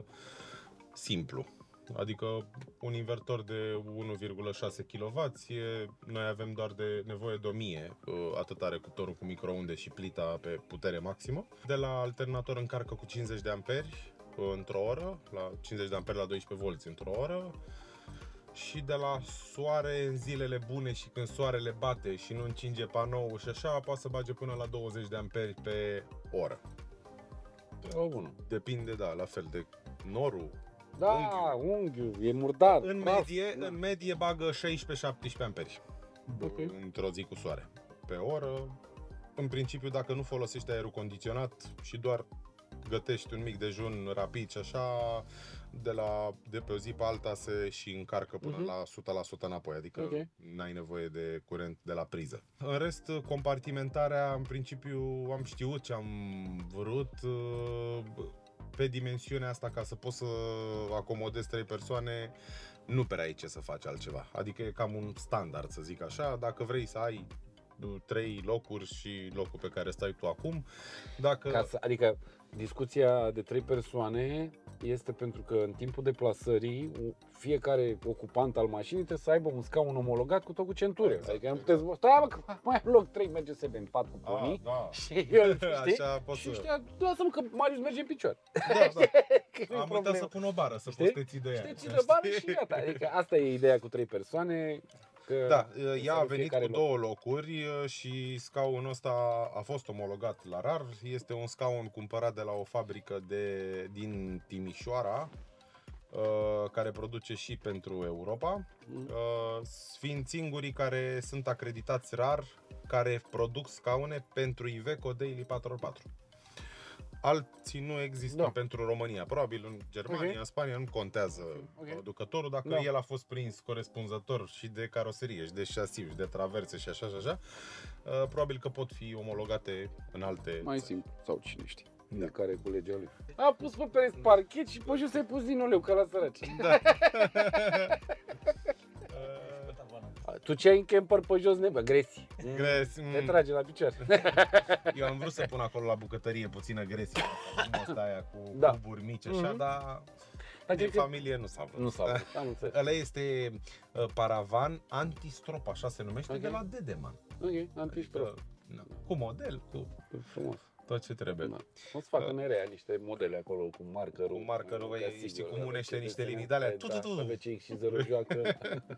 Speaker 2: simplu. Adică un invertor de unu virgulă șase kilowați, noi avem doar de nevoie de o mie, atât are cuptorul cu microunde și plita pe putere maximă. De la alternator încarcă cu cincizeci de amperi, într-o oră, la cincizeci de amperi la doisprezece volți într-o oră. Și de la soare în zilele bune și când soarele bate și nu încinge panoul și așa, poate să bage până la douăzeci de amperi pe oră.
Speaker 1: O, bună.
Speaker 2: Depinde, da, la fel de norul.
Speaker 1: Da, unghiul, e murdar.
Speaker 2: În
Speaker 1: praf,
Speaker 2: medie,
Speaker 1: da.
Speaker 2: în medie bagă șaisprezece șaptesprezece amperi
Speaker 1: Ok.
Speaker 2: într-o zi cu soare pe oră. În principiu, dacă nu folosești aerul condiționat și doar gătești un mic dejun rapid și așa, de, la, de pe o zi pe alta se și încarcă până
Speaker 1: Mhm.
Speaker 2: la o sută la sută înapoi, adică
Speaker 1: Ok.
Speaker 2: n-ai nevoie de curent de la priză. În rest, compartimentarea, în principiu, am știut ce am vrut. Pe dimensiunea asta, ca să poți să acomodezi trei persoane, nu prea ai ce să faci altceva. Adică e cam un standard, să zic așa. Dacă vrei să ai trei locuri și locul pe care stai tu acum, dacă...
Speaker 1: Ca să, adică discuția de trei persoane este pentru că în timpul deplasării fiecare ocupant al mașinii trebuie să aibă un scaun omologat cu tot cu centură.
Speaker 2: Exact,
Speaker 1: Adică nu
Speaker 2: exact.
Speaker 1: puteți, stai mă, că mai am loc trei, merge să bem pat cu
Speaker 2: A,
Speaker 1: ponii.
Speaker 2: da.
Speaker 1: Și eu, știi?
Speaker 2: Așa poți
Speaker 1: Și
Speaker 2: să...
Speaker 1: știa, lasă-mă că Marius merge în picioare.
Speaker 2: Da, da.
Speaker 1: Că nu-i
Speaker 2: Am uitat
Speaker 1: problemă.
Speaker 2: să pun o bară, să
Speaker 1: Știi?
Speaker 2: poți să ții de ea.
Speaker 1: Știi, ții de bară și gata. Adică asta e ideea cu trei persoane. Că
Speaker 2: Da,
Speaker 1: să
Speaker 2: ea a
Speaker 1: aibă
Speaker 2: venit
Speaker 1: fiecare
Speaker 2: cu
Speaker 1: loc.
Speaker 2: două locuri și scaunul ăsta a fost omologat la RAR. Este un scaun cumpărat de la o fabrică de, din Timișoara, uh, care produce și pentru Europa.
Speaker 1: Mm.
Speaker 2: Uh, fiind singurii care sunt acreditați RAR, care produc scaune pentru Iveco Daily patru ori patru. Alții nu există
Speaker 1: Da.
Speaker 2: pentru România. Probabil în Germania,
Speaker 1: Ok.
Speaker 2: în Spania nu contează
Speaker 1: Ok.
Speaker 2: producătorul. Dacă
Speaker 1: Da.
Speaker 2: el a fost prins corespunzător și de caroserie, și de șasiv, și de traverse și așa și așa, uh, probabil că pot fi omologate în alte
Speaker 1: Mai
Speaker 2: țări.
Speaker 1: simplu, sau cine știe.
Speaker 2: Da.
Speaker 1: De care cu legea lui. A pus pe pereți parchet și pe jos ai pus din uleu, ca la săraci.
Speaker 2: Da.
Speaker 1: Tu ce ai în camper pe jos, nebă? Gresi.
Speaker 2: Gresi,
Speaker 1: Te
Speaker 2: mm.
Speaker 1: trage la picioare.
Speaker 2: Eu am vrut să pun acolo la bucătărie puțină gresie, asta aia cu
Speaker 1: Da.
Speaker 2: cuburi mici așa,
Speaker 1: Mhm.
Speaker 2: dar
Speaker 1: Dar
Speaker 2: din
Speaker 1: cred că
Speaker 2: familie nu s-a vrut.
Speaker 1: nu s-a vrut, am înțeles.
Speaker 2: Ăla este uh, paravan antistrop, așa se numește,
Speaker 1: Ok.
Speaker 2: de la Dedeman.
Speaker 1: Ok, am fi
Speaker 2: Adică, na, cu model, cu
Speaker 1: frumos.
Speaker 2: tot ce trebuie.
Speaker 1: Da. O să facă nerea niște modele acolo cu markerul.
Speaker 2: Cu markerul,
Speaker 1: ca
Speaker 2: băi,
Speaker 1: sigur,
Speaker 2: știi cum
Speaker 1: da,
Speaker 2: unește
Speaker 1: ce
Speaker 2: niște
Speaker 1: desene
Speaker 2: linii de alea.
Speaker 1: ai,
Speaker 2: Tu,
Speaker 1: da,
Speaker 2: tu, tu.
Speaker 1: să vezi ce X și zero joacă.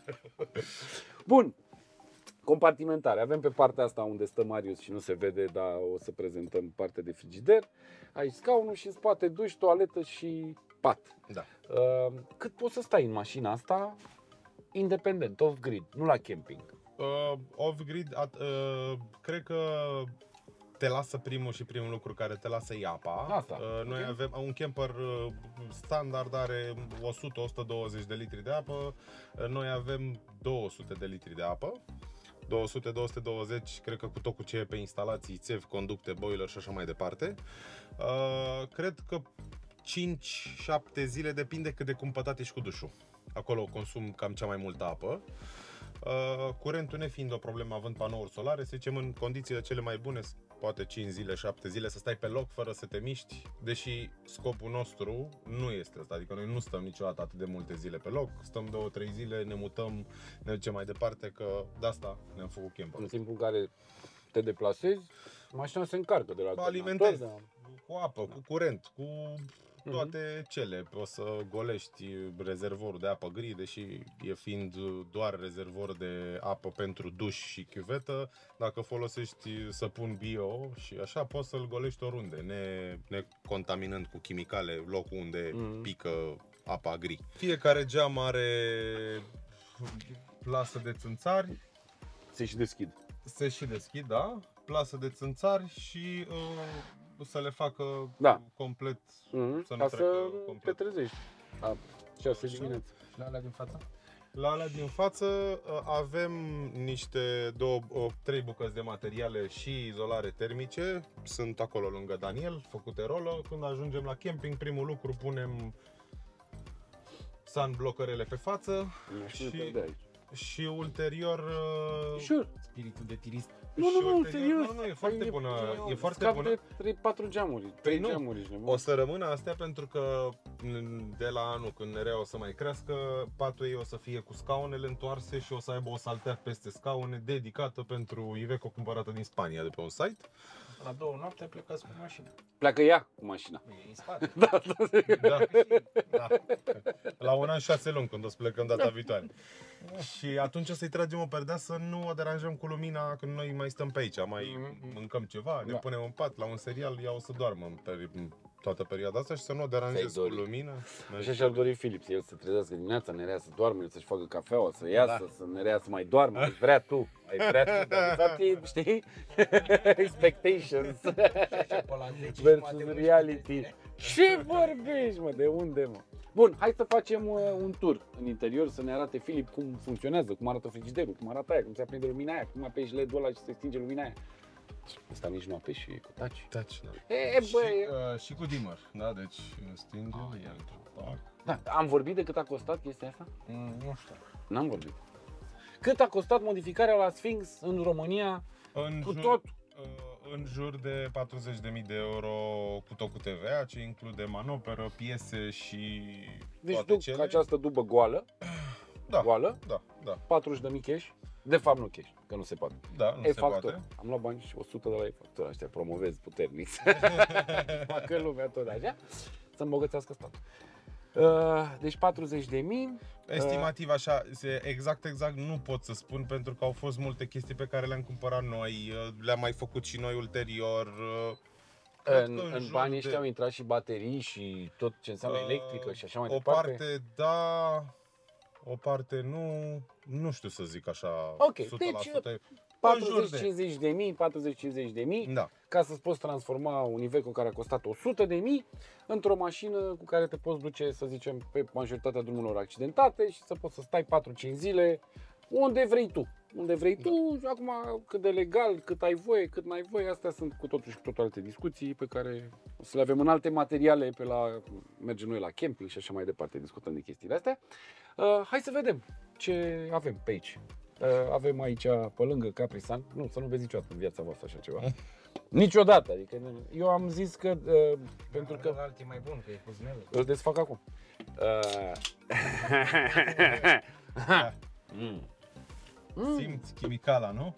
Speaker 1: Bun. Compartimentare. Avem pe partea asta unde stă Marius și nu se vede, dar o să prezentăm partea de frigider. Aici scaunul și în spate duș, toaletă și pat.
Speaker 2: Da.
Speaker 1: Uh, cât poți să stai în mașina asta independent, off-grid, nu la camping?
Speaker 2: Uh, off-grid, at, uh, cred că te lasă primul și primul lucru care te lasă e apa.
Speaker 1: Asta,
Speaker 2: Uh, noi
Speaker 1: ok.
Speaker 2: avem un camper uh, standard, are o sută la o sută douăzeci de litri de apă. Uh, noi avem două sute de litri de apă. două sute la două sute douăzeci, cred că cu tot cu ce e pe instalații, țevi, conducte, boiler și așa mai departe. Uh, cred că cinci șapte zile, depinde cât de cumpătat ești cu dușul. Acolo consum cam cea mai multă apă. Uh, curentul nefiind o problemă, având panouri solare, să zicem în condițiile cele mai bune, poate cinci zile, șapte zile să stai pe loc fără să te miști, deși scopul nostru nu este ăsta, adică noi nu stăm niciodată atât de multe zile pe loc, stăm două, trei zile, ne mutăm, ne ducem mai departe, că de asta ne-am făcut camper.
Speaker 1: În timpul în care te deplasezi, mașina se încarcă de la
Speaker 2: Alimentezi
Speaker 1: alternator,
Speaker 2: cu apă, cu curent, cu toate cele. O să golești rezervorul de apă gri, deși e fiind doar rezervor de apă pentru duș și chiuvetă. Dacă folosești săpun bio și așa, poți să-l golești oriunde, ne, ne contaminând cu chimicale locul unde
Speaker 1: Mhm.
Speaker 2: pică apa gri. Fiecare geam are plasă de țânțari,
Speaker 1: se și deschid.
Speaker 2: se și deschid, da? Plasă de țânțari și uh, să le facă
Speaker 1: Da.
Speaker 2: complet,
Speaker 1: Mm-hmm.
Speaker 2: să nu
Speaker 1: Ca
Speaker 2: trecă
Speaker 1: să te
Speaker 2: complet.
Speaker 1: trezești. A șase
Speaker 2: Așa.
Speaker 1: dimineața.
Speaker 3: Și la alea din față?
Speaker 2: La alea din față uh, avem niște două, o, trei bucăți de materiale și izolare termice. Sunt acolo lângă Daniel, făcute rolă. Când ajungem la camping, primul lucru punem sunblockerele pe față
Speaker 1: Nu știu
Speaker 2: Și-
Speaker 1: de aici.
Speaker 2: și ulterior uh,
Speaker 1: Sure.
Speaker 3: Spiritul de tirist.
Speaker 1: Nu,
Speaker 2: și
Speaker 1: nu, nu,
Speaker 2: ulterior-
Speaker 1: serios.
Speaker 2: nu, nu, e foarte
Speaker 1: Păi,
Speaker 2: bună,
Speaker 1: eu
Speaker 2: e foarte
Speaker 1: scap
Speaker 2: bună.
Speaker 1: de trei patru geamuri. trei
Speaker 2: nu.
Speaker 1: geamuri, ești nebun.
Speaker 2: O să rămână astea pentru că de la anul când nerea o să mai crească, patul ei o să fie cu scaunele întoarse și o să aibă o saltea peste scaune dedicată pentru Iveco cumpărată din Spania de pe un site.
Speaker 3: La două noapte plecați cu mașina.
Speaker 1: Pleacă ea cu mașina.
Speaker 3: E în spate.
Speaker 1: Da, da.
Speaker 2: Da. Da. La un an șase luni, când o să plecăm data viitoare. Și atunci o să-i tragem o perdea să nu o deranjăm cu lumina când noi mai stăm pe aici, mai mâncăm ceva, ne
Speaker 1: Da.
Speaker 2: punem în pat la un serial, ea o să doarmă în peri- în toată perioada asta și să nu o deranjez cu
Speaker 1: dori.
Speaker 2: lumină.
Speaker 1: Așa și-ar dori Filip, el să trezească dimineața, Nerea să doarmă, el să-și facă cafeaua, să iasă, da. să Nerea să mai doarmă, ai vrea tu, ai vrea tu, dar de fapt, știi? Expectations versus reality. Ce vorbești, mă, de unde, mă? Bun, hai să facem uh, un tur în interior, să ne arate Filip cum funcționează, cum arată frigiderul, cum arată aia, cum se aprinde lumina aia, cum apeși L E D-ul ăla și se stinge lumina aia. Asta nici nu apeși cu touch.
Speaker 2: Taci, da.
Speaker 1: E,
Speaker 2: Și,
Speaker 1: băi,
Speaker 2: uh, și cu dimmer, da? Deci stinge,
Speaker 1: Ah, ia.
Speaker 2: pac.
Speaker 1: da, am vorbit de cât a costat chestia asta?
Speaker 3: Mm, nu știu.
Speaker 1: N-am vorbit. Cât a costat modificarea la Sphinx în România
Speaker 2: În
Speaker 1: cu
Speaker 2: jur,
Speaker 1: tot?
Speaker 2: uh, în jur de patruzeci de mii de euro cu tot cu T V A, ce include manoperă, piese și
Speaker 1: Deci
Speaker 2: toate
Speaker 1: tu,
Speaker 2: cele.
Speaker 1: ca această dubă goală,
Speaker 2: Da,
Speaker 1: goală,
Speaker 2: da, da,
Speaker 1: patruzeci de mii cash, de fapt nu cash, că nu se poate.
Speaker 2: da, nu se
Speaker 1: E-factor.
Speaker 2: poate.
Speaker 1: Am luat bani și o sută de la e-factor, ăștia promovez puternic. Facă lumea tot așa, să îmbogățească statul. Uh, deci patruzeci de mii.
Speaker 2: Estimativ așa, se- exact, exact nu pot să spun pentru că au fost multe chestii pe care le-am cumpărat noi, uh, le-am mai făcut și noi ulterior. uh, cred
Speaker 1: În,
Speaker 2: că
Speaker 1: în
Speaker 2: jur
Speaker 1: banii
Speaker 2: de-
Speaker 1: ăștia au intrat și baterii și tot ce înseamnă
Speaker 2: Uh,
Speaker 1: electrică și așa mai
Speaker 2: o
Speaker 1: departe.
Speaker 2: parte da, o parte nu, nu știu să zic așa
Speaker 1: Ok,
Speaker 2: o sută la sută.
Speaker 1: deci,
Speaker 2: În jur
Speaker 1: patruzeci
Speaker 2: de-
Speaker 1: cincizeci de mii, patruzeci cincizeci de mii,
Speaker 2: Da.
Speaker 1: ca să-ți poți transforma un Iveco care a costat o sută de mii într-o mașină cu care te poți duce, să zicem, pe majoritatea drumurilor accidentate și să poți să stai patru cinci zile unde vrei tu. Unde vrei tu, și acum cât de legal, cât ai voie, cât n-ai voie, astea sunt cu totul și cu totul alte discuții pe care o să le avem în alte materiale pe la, mergem noi la camping și așa mai departe, discutăm de chestiile astea. Uh, hai să vedem ce avem pe aici. Uh, avem aici, pe lângă Capri Sun, nu, să nu vezi niciodată în viața voastră așa ceva. Niciodată, adică eu am zis că, uh, pentru că
Speaker 3: Altul e mai bun, că e cu zmelă.
Speaker 1: îl desfac acum. Uh... mm.
Speaker 2: Simți chimicala, nu?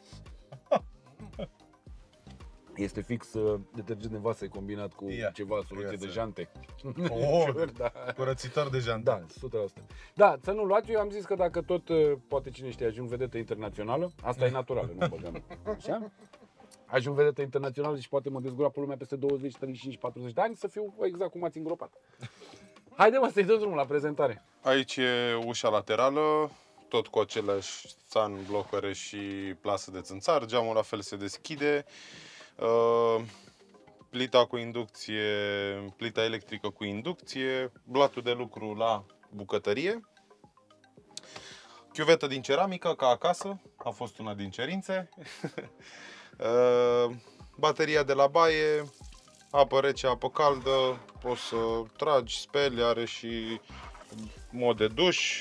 Speaker 1: Este fix uh, detergent de vase combinat cu
Speaker 2: Ia,
Speaker 1: ceva soluție
Speaker 2: ia
Speaker 1: de
Speaker 2: să-
Speaker 1: jante.
Speaker 2: Oh,
Speaker 1: da.
Speaker 2: curățitor de jantă.
Speaker 1: Da, o sută la sută. Da, să nu luați, eu am zis că dacă tot, uh, poate cine știe, ajung vedetă internațională, asta e naturală, nu băgăm. Așa? Ajung vedetă internațională și poate mă dezgura pe lumea peste douăzeci, treizeci și cinci, patruzeci de ani să fiu exact cum ați îngropat. Haide mă să-i dăm drumul la prezentare.
Speaker 2: Aici e ușa laterală, tot cu aceleași țan, blocăre și plasă de țânțar. Geamul la fel se deschide. Uh, plita cu inducție, plita electrică cu inducție, blatul de lucru la bucătărie. Chiuvetă din ceramică, ca acasă, a fost una din cerințe. Uh, bateria de la baie, apă rece, apă caldă, poți să tragi, speli, are și mod de duș.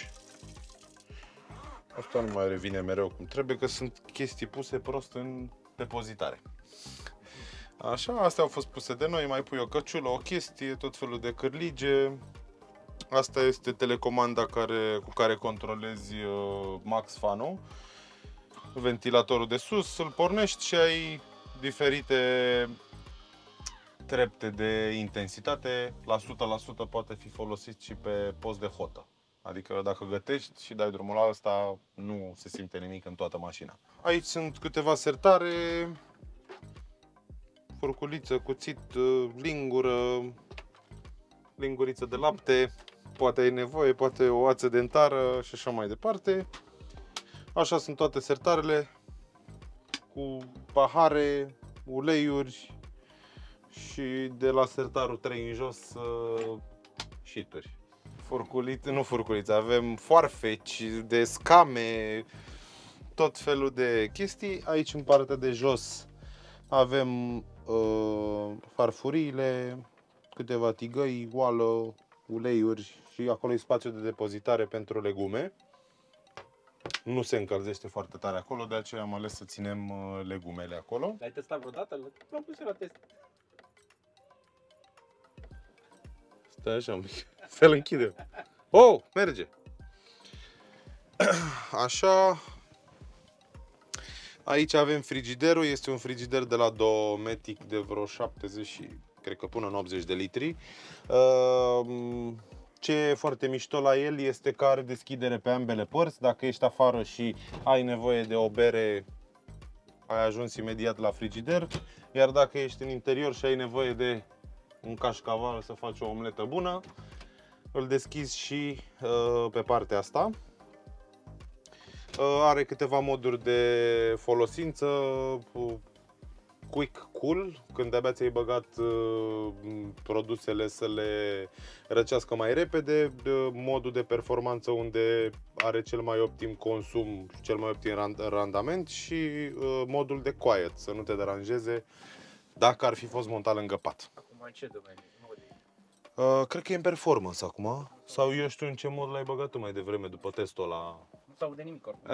Speaker 2: Asta nu mai revine mereu cum trebuie, că sunt chestii puse prost în depozitare. Așa, astea au fost puse de noi, mai pui o căciulă, o chestie, tot felul de cârlige. Asta este telecomanda care, cu care controlezi uh, max fanul. Ventilatorul de sus, îl pornești și ai diferite trepte de intensitate. La o sută la sută poate fi folosit și pe post de hotă. Adică dacă gătești și dai drumul la asta, nu se simte nimic în toată mașina. Aici sunt câteva sertare, furculiță, cuțit, lingură, linguriță de lapte, poate ai nevoie, poate o ață dentară și așa mai departe. Așa sunt toate sertarele, cu pahare, uleiuri și de la sertarul trei în jos șituri. Furculițe, nu furculițe, avem foarfeci de scame, tot felul de chestii. Aici în partea de jos avem uh, farfuriile, câteva tigăi, oală, uleiuri și acolo e spațiu de depozitare pentru legume. Nu se încălzește foarte tare acolo, de aceea am ales să ținem uh, legumele acolo.
Speaker 1: L-ai testat vreodată? L-am pus la test.
Speaker 2: Stai așa un pic, să-l închidem. Oh, merge! Așa. Aici avem frigiderul, este un frigider de la Dometic de vreo șaptezeci și, cred că până în optzeci de litri. Ce e foarte mișto la el este că are deschidere pe ambele părți. Dacă ești afară și ai nevoie de o bere, ai ajuns imediat la frigider. Iar dacă ești în interior și ai nevoie de un cașcaval să faci o omletă bună, îl deschizi și uh, pe partea asta. Uh, are câteva moduri de folosință. Uh, Quick Cool, când de-abia ți-ai băgat uh, produsele să le răcească mai repede, uh, modul de performanță unde are cel mai optim consum, cel mai optim rand randament și uh, modul de quiet, să nu te deranjeze dacă ar fi fost montat lângă pat.
Speaker 3: Acum în ce domeniu?
Speaker 2: Uh, cred că e în performance acum, sau eu știu în ce mod l-ai băgat tu mai devreme după testul ăla.
Speaker 3: Nu s-aude de nimic oricum.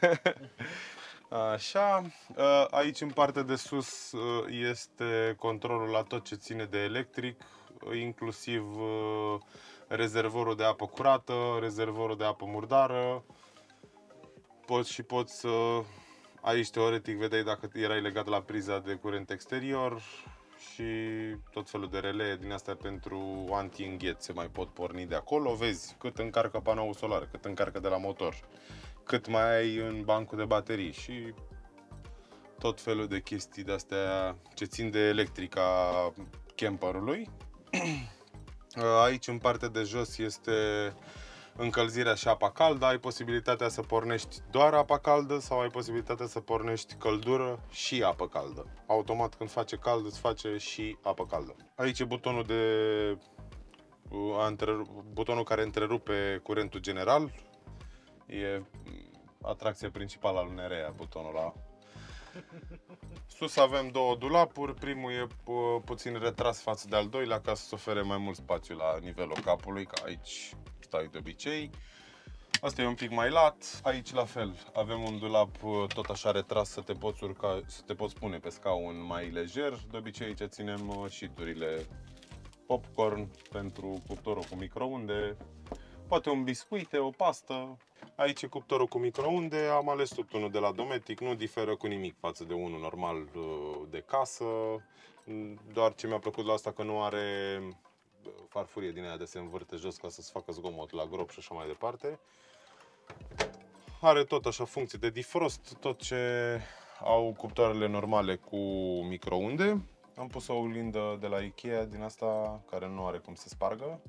Speaker 2: Așa, aici în partea de sus este controlul la tot ce ține de electric, inclusiv rezervorul de apă curată, rezervorul de apă murdară. Poți și poți să... Aici teoretic vedeai dacă erai legat la priza de curent exterior și tot felul de relee din astea pentru anti-îngheț se mai pot porni de acolo. Vezi cât încarcă panoul solar, cât încarcă de la motor, cât mai ai în bancul de baterii și tot felul de chestii de-astea ce țin de electrica camperului. Aici în partea de jos este încălzirea și apa caldă. Ai posibilitatea să pornești doar apa caldă sau ai posibilitatea să pornești căldură și apă caldă. Automat când face cald îți face și apă caldă. Aici e butonul de butonul care întrerupe curentul general. E atracția principală a lui Nerea, butonul ăla. Sus avem două dulapuri, primul e pu puțin retras față de al doilea ca să ofere mai mult spațiu la nivelul capului, ca aici stai de obicei. Asta e un pic mai lat. Aici la fel avem un dulap tot așa retras să te poți urca, să te poți pune pe scaun mai lejer. De obicei aici ținem șiturile popcorn pentru cuptorul cu microunde, poate un biscuite, o pastă. Aici e cuptorul cu microunde, am ales tot unul de la Dometic, nu diferă cu nimic față de unul normal de casă. Doar ce mi-a plăcut la asta că nu are farfurie din aia de se învârte jos ca să-ți facă zgomot la grob și așa mai departe. Are tot așa funcții de defrost, tot ce au cuptoarele normale cu microunde. Am pus o oglindă de la Ikea din asta care nu are cum să spargă.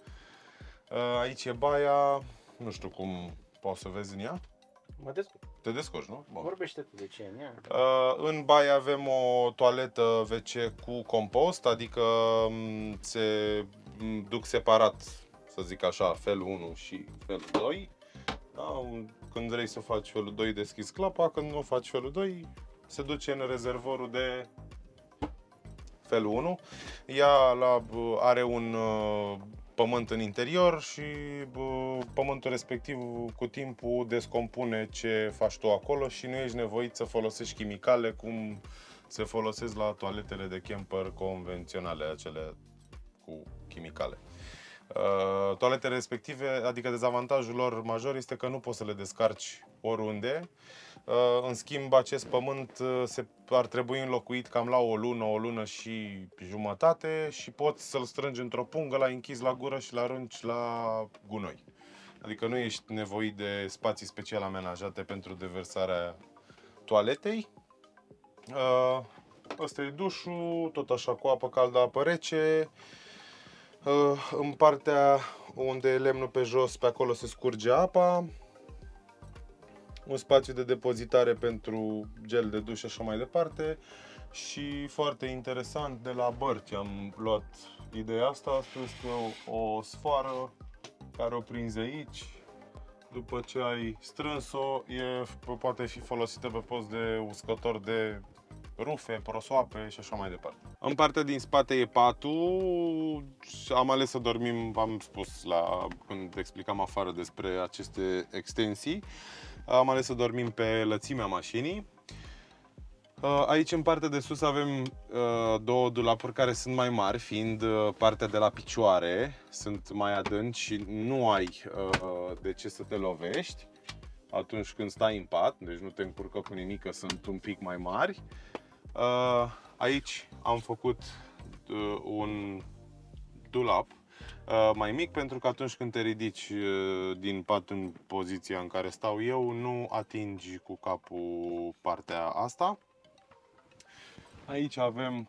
Speaker 2: Aici e baia, nu știu cum poți să vezi în ea.
Speaker 3: Mă descurc.
Speaker 2: Te descurci, nu? Bun.
Speaker 3: Vorbește tu de ce e în ea.
Speaker 2: În baie avem o toaletă W C cu compost, adică se duc separat, să zic așa, felul unu și felul doi. Da? Când vrei să faci felul doi, deschizi clapa, când nu faci felul doi, se duce în rezervorul de felul unu. Ea la, are un pământ în interior și bă, pământul respectiv cu timpul descompune ce faci tu acolo și nu ești nevoit să folosești chimicale cum se folosesc la toaletele de camper convenționale, acele cu chimicale. Uh, toaletele respective, adică dezavantajul lor major este că nu poți să le descarci oriunde. Uh, în schimb, acest pământ se, ar trebui înlocuit cam la o lună, o lună și jumătate și poți să-l strângi într-o pungă, l-ai închis la gură și l-arunci la gunoi. Adică nu ești nevoit de spații special amenajate pentru deversarea toaletei. Uh, Ăsta e dușul, tot așa cu apă caldă, apă rece. Uh, în partea unde e lemnul pe jos, pe acolo se scurge apa. Un spațiu de depozitare pentru gel de duș și așa mai departe. Și foarte interesant, de la Bărci am luat ideea asta, a spus că o, o sfoară care o prinzi aici. După ce ai strâns-o, e, poate fi folosită pe post de uscător de rufe, prosoape și așa mai departe. În partea din spate e patul. Am ales să dormim, am spus la, când explicam afară despre aceste extensii, am ales să dormim pe lățimea mașinii. Aici în partea de sus avem două dulapuri care sunt mai mari, fiind partea de la picioare, sunt mai adânci și nu ai de ce să te lovești. atunci când stai în pat, deci nu te încurcă cu nimic, că sunt un pic mai mari. Aici am făcut un dulap mai mic, pentru că atunci când te ridici din pat în poziția în care stau eu, nu atingi cu capul partea asta. Aici avem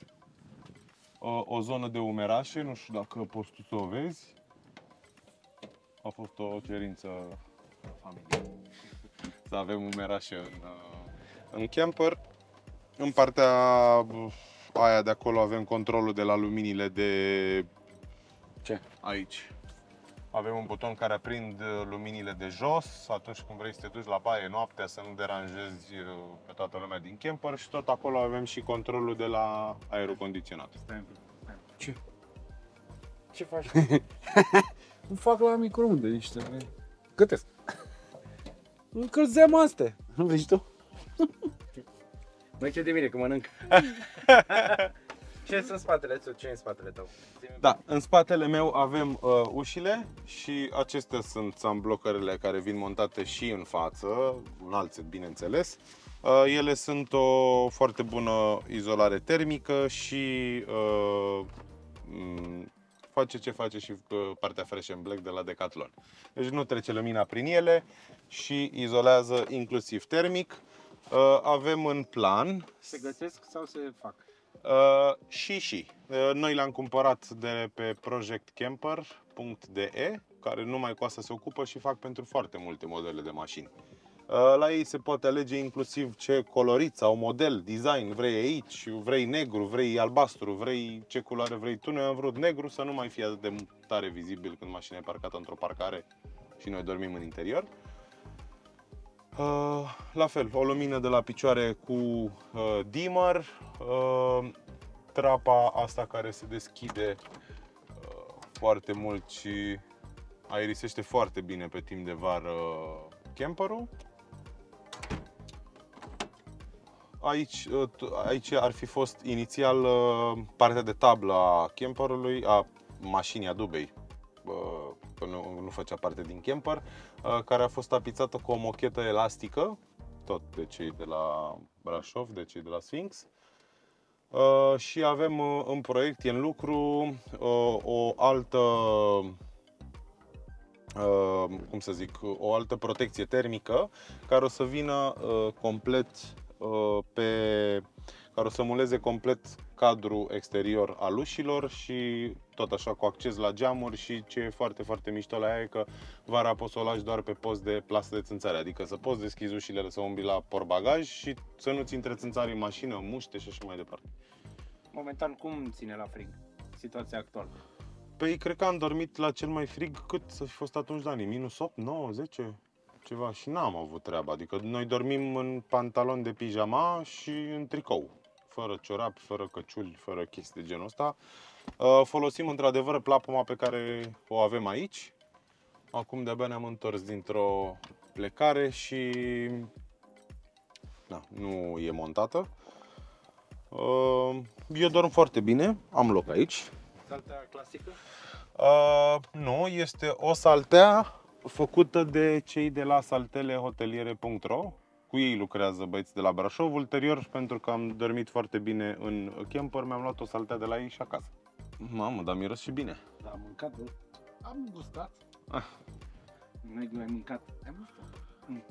Speaker 2: o zonă de umerașe, nu știu dacă poți tu să o vezi. A fost o cerință familiei să avem umerașe în, în camper. În partea aia de acolo avem controlul de la luminile de...
Speaker 1: Ce?
Speaker 2: Aici. Avem un buton care aprind luminile de jos atunci când vrei să te duci la baie noaptea, să nu deranjezi pe toată lumea din camper, și tot acolo avem și controlul de la aerul condiționat.
Speaker 1: Ce? Ce faci? Nu fac la microunde niște... Gătesc. Încălzeam astea. Nu vezi tu?
Speaker 3: Măi, ce de mine că mănânc. Ce sunt în spatele tău? Ce e în spatele tău?
Speaker 2: Da, în spatele meu avem uh, ușile și acestea sunt sunblockerele care vin montate și în față, un alt set, bineînțeles. Uh, ele sunt o foarte bună izolare termică și uh, face ce face și partea Fresh and Black de la Decathlon. Deci nu trece lumina prin ele și izolează inclusiv termic. Uh, avem în plan...
Speaker 3: Se găsesc sau se fac?
Speaker 2: Uh, și și. Uh, noi le-am cumpărat de pe project camper punct d e, care numai cu asta se ocupă și fac pentru foarte multe modele de mașini. Uh, la ei se poate alege inclusiv ce colorit sau model, design vrei aici, vrei negru, vrei albastru, vrei ce culoare vrei tu. Noi am vrut negru să nu mai fie atât de tare vizibil când mașina e parcată într-o parcare și noi dormim în interior. Uh, la fel, o lumină de la picioare cu uh, dimmer, uh, trapa asta care se deschide uh, foarte mult și aerisește foarte bine pe timp de vară camperul. Aici, uh, aici ar fi fost inițial uh, partea de tablă a camperului, a mașinii, a dubei, uh, că nu, nu făcea parte din camper, care a fost tapizată cu o mochetă elastică, tot de cei de la Brașov, de cei de la Sphinx. Și avem în proiect, în lucru, o altă, cum să zic, o altă protecție termică care o să vină complet pe, care o să muleze complet cadrul exterior al ușilor și tot așa cu acces la geamuri. Și ce e foarte, foarte mișto la ea e că vara poți să o lași doar pe post de plasă de țânțare, adică să poți deschizi ușile, să umbli la portbagaj și să nu-ți intre țânțari în mașină, muște și așa mai departe.
Speaker 3: Momentan cum ține la frig situația actuală?
Speaker 2: Păi cred că am dormit la cel mai frig cât să fi fost atunci, Dani, minus opt, nouă, zece, ceva, și n-am avut treaba, adică noi dormim în pantalon de pijama și în tricou, fără ciorapi, fără căciuli, fără chestii de genul ăsta. Folosim într-adevăr plapuma pe care o avem aici. Acum de-abia ne-am întors dintr-o plecare și da, nu e montată. Eu dorm foarte bine, am loc aici.
Speaker 3: Saltea clasică?
Speaker 2: Uh, nu, este o saltea făcută de cei de la saltele hoteliere punct ro. Cu ei lucrează băieți de la Brașov. Ulterior, pentru că am dormit foarte bine în camper, mi-am luat o saltea de la ei și acasă. Mamă, dar miros și bine.
Speaker 1: Da, am mâncat, bă. Am gustat.
Speaker 2: Ah.
Speaker 3: N-ai ai mâncat. Ai gustat. Mm.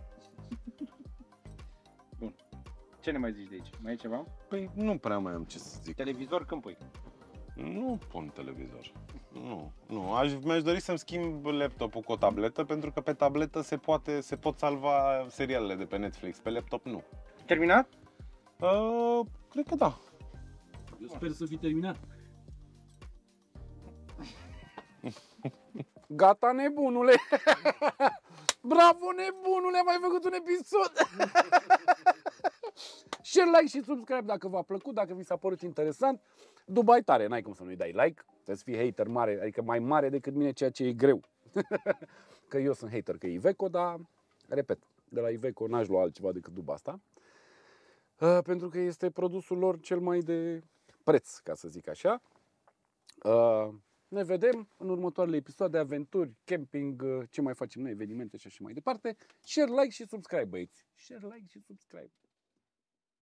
Speaker 3: Bun. Ce ne mai zici de aici? Mai e ceva?
Speaker 2: Păi nu prea mai am ce să zic.
Speaker 3: Televizor când pui?
Speaker 2: Nu pun televizor. Nu, nu. Aș, mi-aș dori să-mi schimb laptopul cu o tabletă, pentru că pe tabletă se, poate, se pot salva serialele de pe Netflix, pe laptop nu.
Speaker 3: Terminat?
Speaker 2: Uh, cred că da.
Speaker 1: Eu sper să fi terminat. Gata, nebunule! Bravo, nebunule, am mai făcut un episod! Share, like și subscribe dacă v-a plăcut, dacă vi s-a părut interesant. Dubai tare, n-ai cum să nu-i dai like. Trebuie să fii hater mare, adică mai mare decât mine, ceea ce e greu. Că eu sunt hater, că e Iveco, dar, repet, de la Iveco n-aș lua altceva decât duba asta. Uh, pentru că este produsul lor cel mai de preț, ca să zic așa. Uh, Ne vedem în următoarele episoade, aventuri, camping, ce mai facem noi, evenimente și așa mai departe. Share, like și subscribe, băieți. Share, like și subscribe.